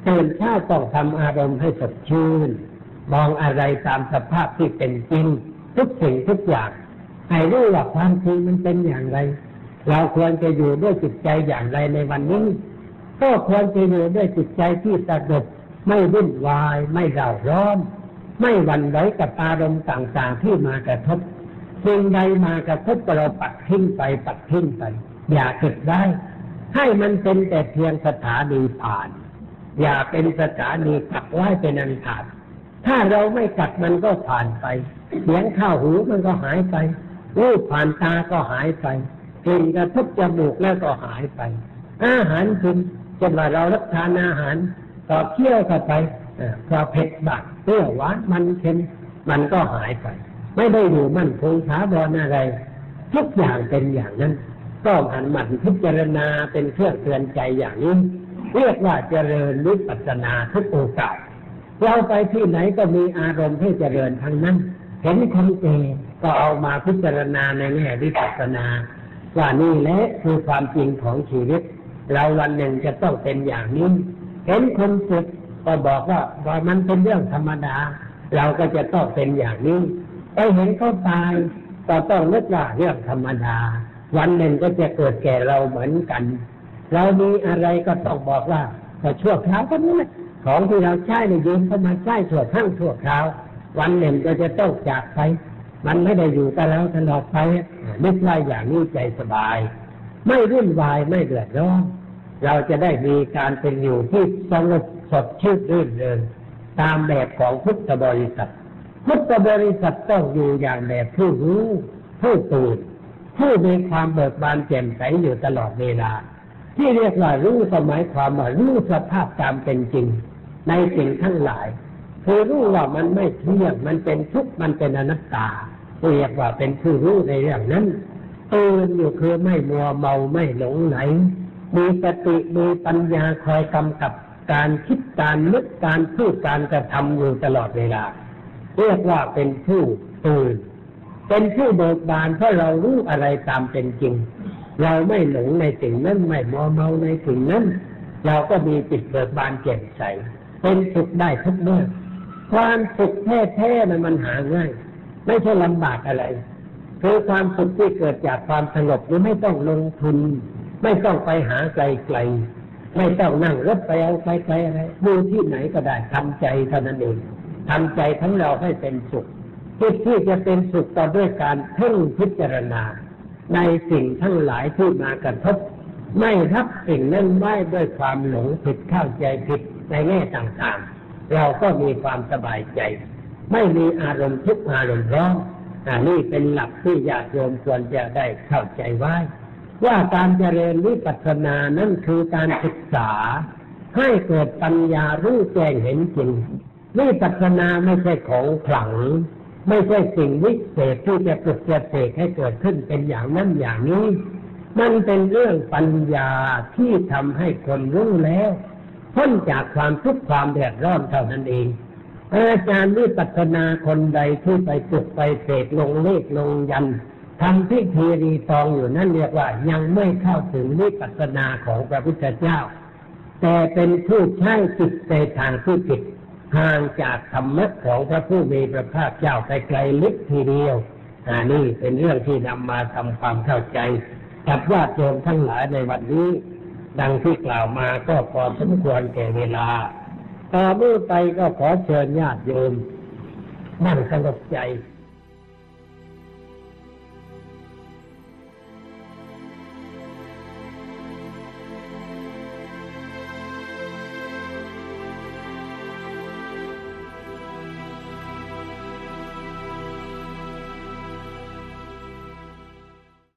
ตื่นเช้าต้องทำอารมณ์ให้สดชื่นมองอะไรตามสภาพที่เป็นจริงทุกสิ่งทุกอย่างให้รู้ว่าความจริงมันเป็นอย่างไรเราควรจะอยู่ด้วยจิตใจอย่างไรในวันนี้ก็ควรจะอยู่ด้วยจิตใจที่สงบไม่วุ่นวายไม่เร่าร้อนไม่หวั่นไหวกับอารมณ์ต่างๆที่มากระทบสิ่งใดมากระทบเราปัดทิ้งไปอย่าเก็บได้ให้มันเป็นแต่เพียงสถานีผ่านอย่าเป็นสถานีกักไว้เป็นอันขาดถ้าเราไม่กักมันก็ผ่านไปเสียงเข้าหูมันก็หายไปรูปผ่านตาก็หายไปกลิ่นกระทบจมูกแล้วก็หายไปอาหารกินจนว่าเรารับทานอาหารก็เคี่ยวเข้าไปพอเผ็ดบักเปรี้ยวหวานมันเค็มมันก็หายไปไม่ได้อยู่มั่นคงถาวรอะไรทุกอย่างเป็นอย่างนั้นต้องหันหมั่นพิจารณาเป็นเครื่องเตือนใจอย่างนี้เรียกว่าเจริญวิปัสสนาทุกโอกาสเราไปที่ไหนก็มีอารมณ์ที่เจริญทั้งนั้นเห็นคนแก่ก็เอามาพิจารณาในแง่วิปัสสนาว่านี่แหละคือความจริงของชีวิตเราวันหนึ่งจะต้องเป็นอย่างนี้เห็นคนเจ็บก็บอกว่ามันเป็นเรื่องธรรมดาเราก็จะต้องเป็นอย่างนี้ไปเห็นเขาตายก็ต้องนึกว่าเรื่องธรรมดาวันหนึ่งก็จะเกิดแก่เราเหมือนกันเรามีอะไรก็ต้องบอกว่าพอชั่วคราวก็นี้ของที่เราใช้ในยืมเข้ามาใช้ชั่วคราววันหนึ่งก็จะต้องจากไปมันไม่ได้อยู่กับเราตลอดไปนึกว่าอย่างนี้ใจสบายไม่วุ่นวายไม่เดือดร้อนเราจะได้มีการเป็นอยู่ที่สงบสดชื่นรื่นเริงตามแบบของพุทธบริษัทพุทธบริษัทต้องอยู่อย่างแบบผู้รู้ผู้ตื่นผู้มีความเบิกบานแจ่มใสอยู่ตลอดเวลาที่เรียกว่ารู้ก็หมายความว่ารู้สภาพตามเป็นจริงในสิ่งทั้งหลายคือรู้ว่ามันไม่เที่ยงมันเป็นทุกข์มันเป็นอนัตตาเรียกว่าเป็นผู้รู้ในเรื่องนั้นตื่นอยู่คือไม่มัวเมาไม่หลงไหลมีสติมีปัญญาคอยกำกับการคิดการนึกการพูดการกระทำอยู่ตลอดเวลาเรียกว่าเป็นผู้ตื่นเป็นผู้เบิกบานเพราะเรารู้อะไรตามเป็นจริงเราไม่หลงในสิ่งนั้นไม่มัวเมาในสิ่งนั้นเราก็มีจิตเบิกบานแจ่มใสเป็นสุขได้ทุกเมื่อความสุขแท้ๆมันหาง่ายไม่ใช่ลำบากอะไรคือความสุขที่เกิดจากความสงบนี่ไม่ต้องลงทุนไม่ต้องไปหาไกลๆไม่ต้องนั่งรถไปเอาไกลๆอะไรดูที่ไหนก็ได้ทำใจเท่านั้นเองทำใจทั้งเราให้เป็นสุขที่จะเป็นสุขต่อด้วยการเพ่งพิจารณาในสิ่งทั้งหลายที่มากระทบไม่รับสิ่งนั้นไว้ด้วยความหลงผิดเข้าใจผิดในแง่ต่างๆเราก็มีความสบายใจไม่มีอารมณ์ทุกข์อารมณ์ร้อนนี่เป็นหลักที่ญาติโยมควรจะได้เข้าใจไว้ว่าการเจริญวิปัสสนานั่นคือการศึกษาให้เกิดปัญญารู้แจ้งเห็นจริงวิปัสสนาไม่ใช่ของขลังไม่ใช่สิ่งวิเศษที่จะปลุกจะเสกให้เกิดขึ้นเป็นอย่างนั้นอย่างนี้มันเป็นเรื่องปัญญาที่ทำให้คนรู้แล้วพ้นจากความทุกข์ความเดือดร้อนเท่านั้นเองอาจารย์วิปัสสนาคนใดที่ไปปลุกไปเสกลงเลขลงยันทำพิธีรีตองอยู่นั่นเรียกว่ายังไม่เข้าถึงวิปัสสนาของพระพุทธเจ้าแต่เป็นผู้ใช้จิตในทางที่ผิดห่างจากธรรมะของพระผู้มีพระภาคเจ้าไปไกลลึกทีเดียวนี่เป็นเรื่องที่นำมาทำความเข้าใจกับญาติโยมทั้งหลายในวันนี้ดังที่กล่าวมาก็พอสมควรแก่เวลาต่อเมื่อไปก็ขอเชิญญาติโยมนั่งสงบใจ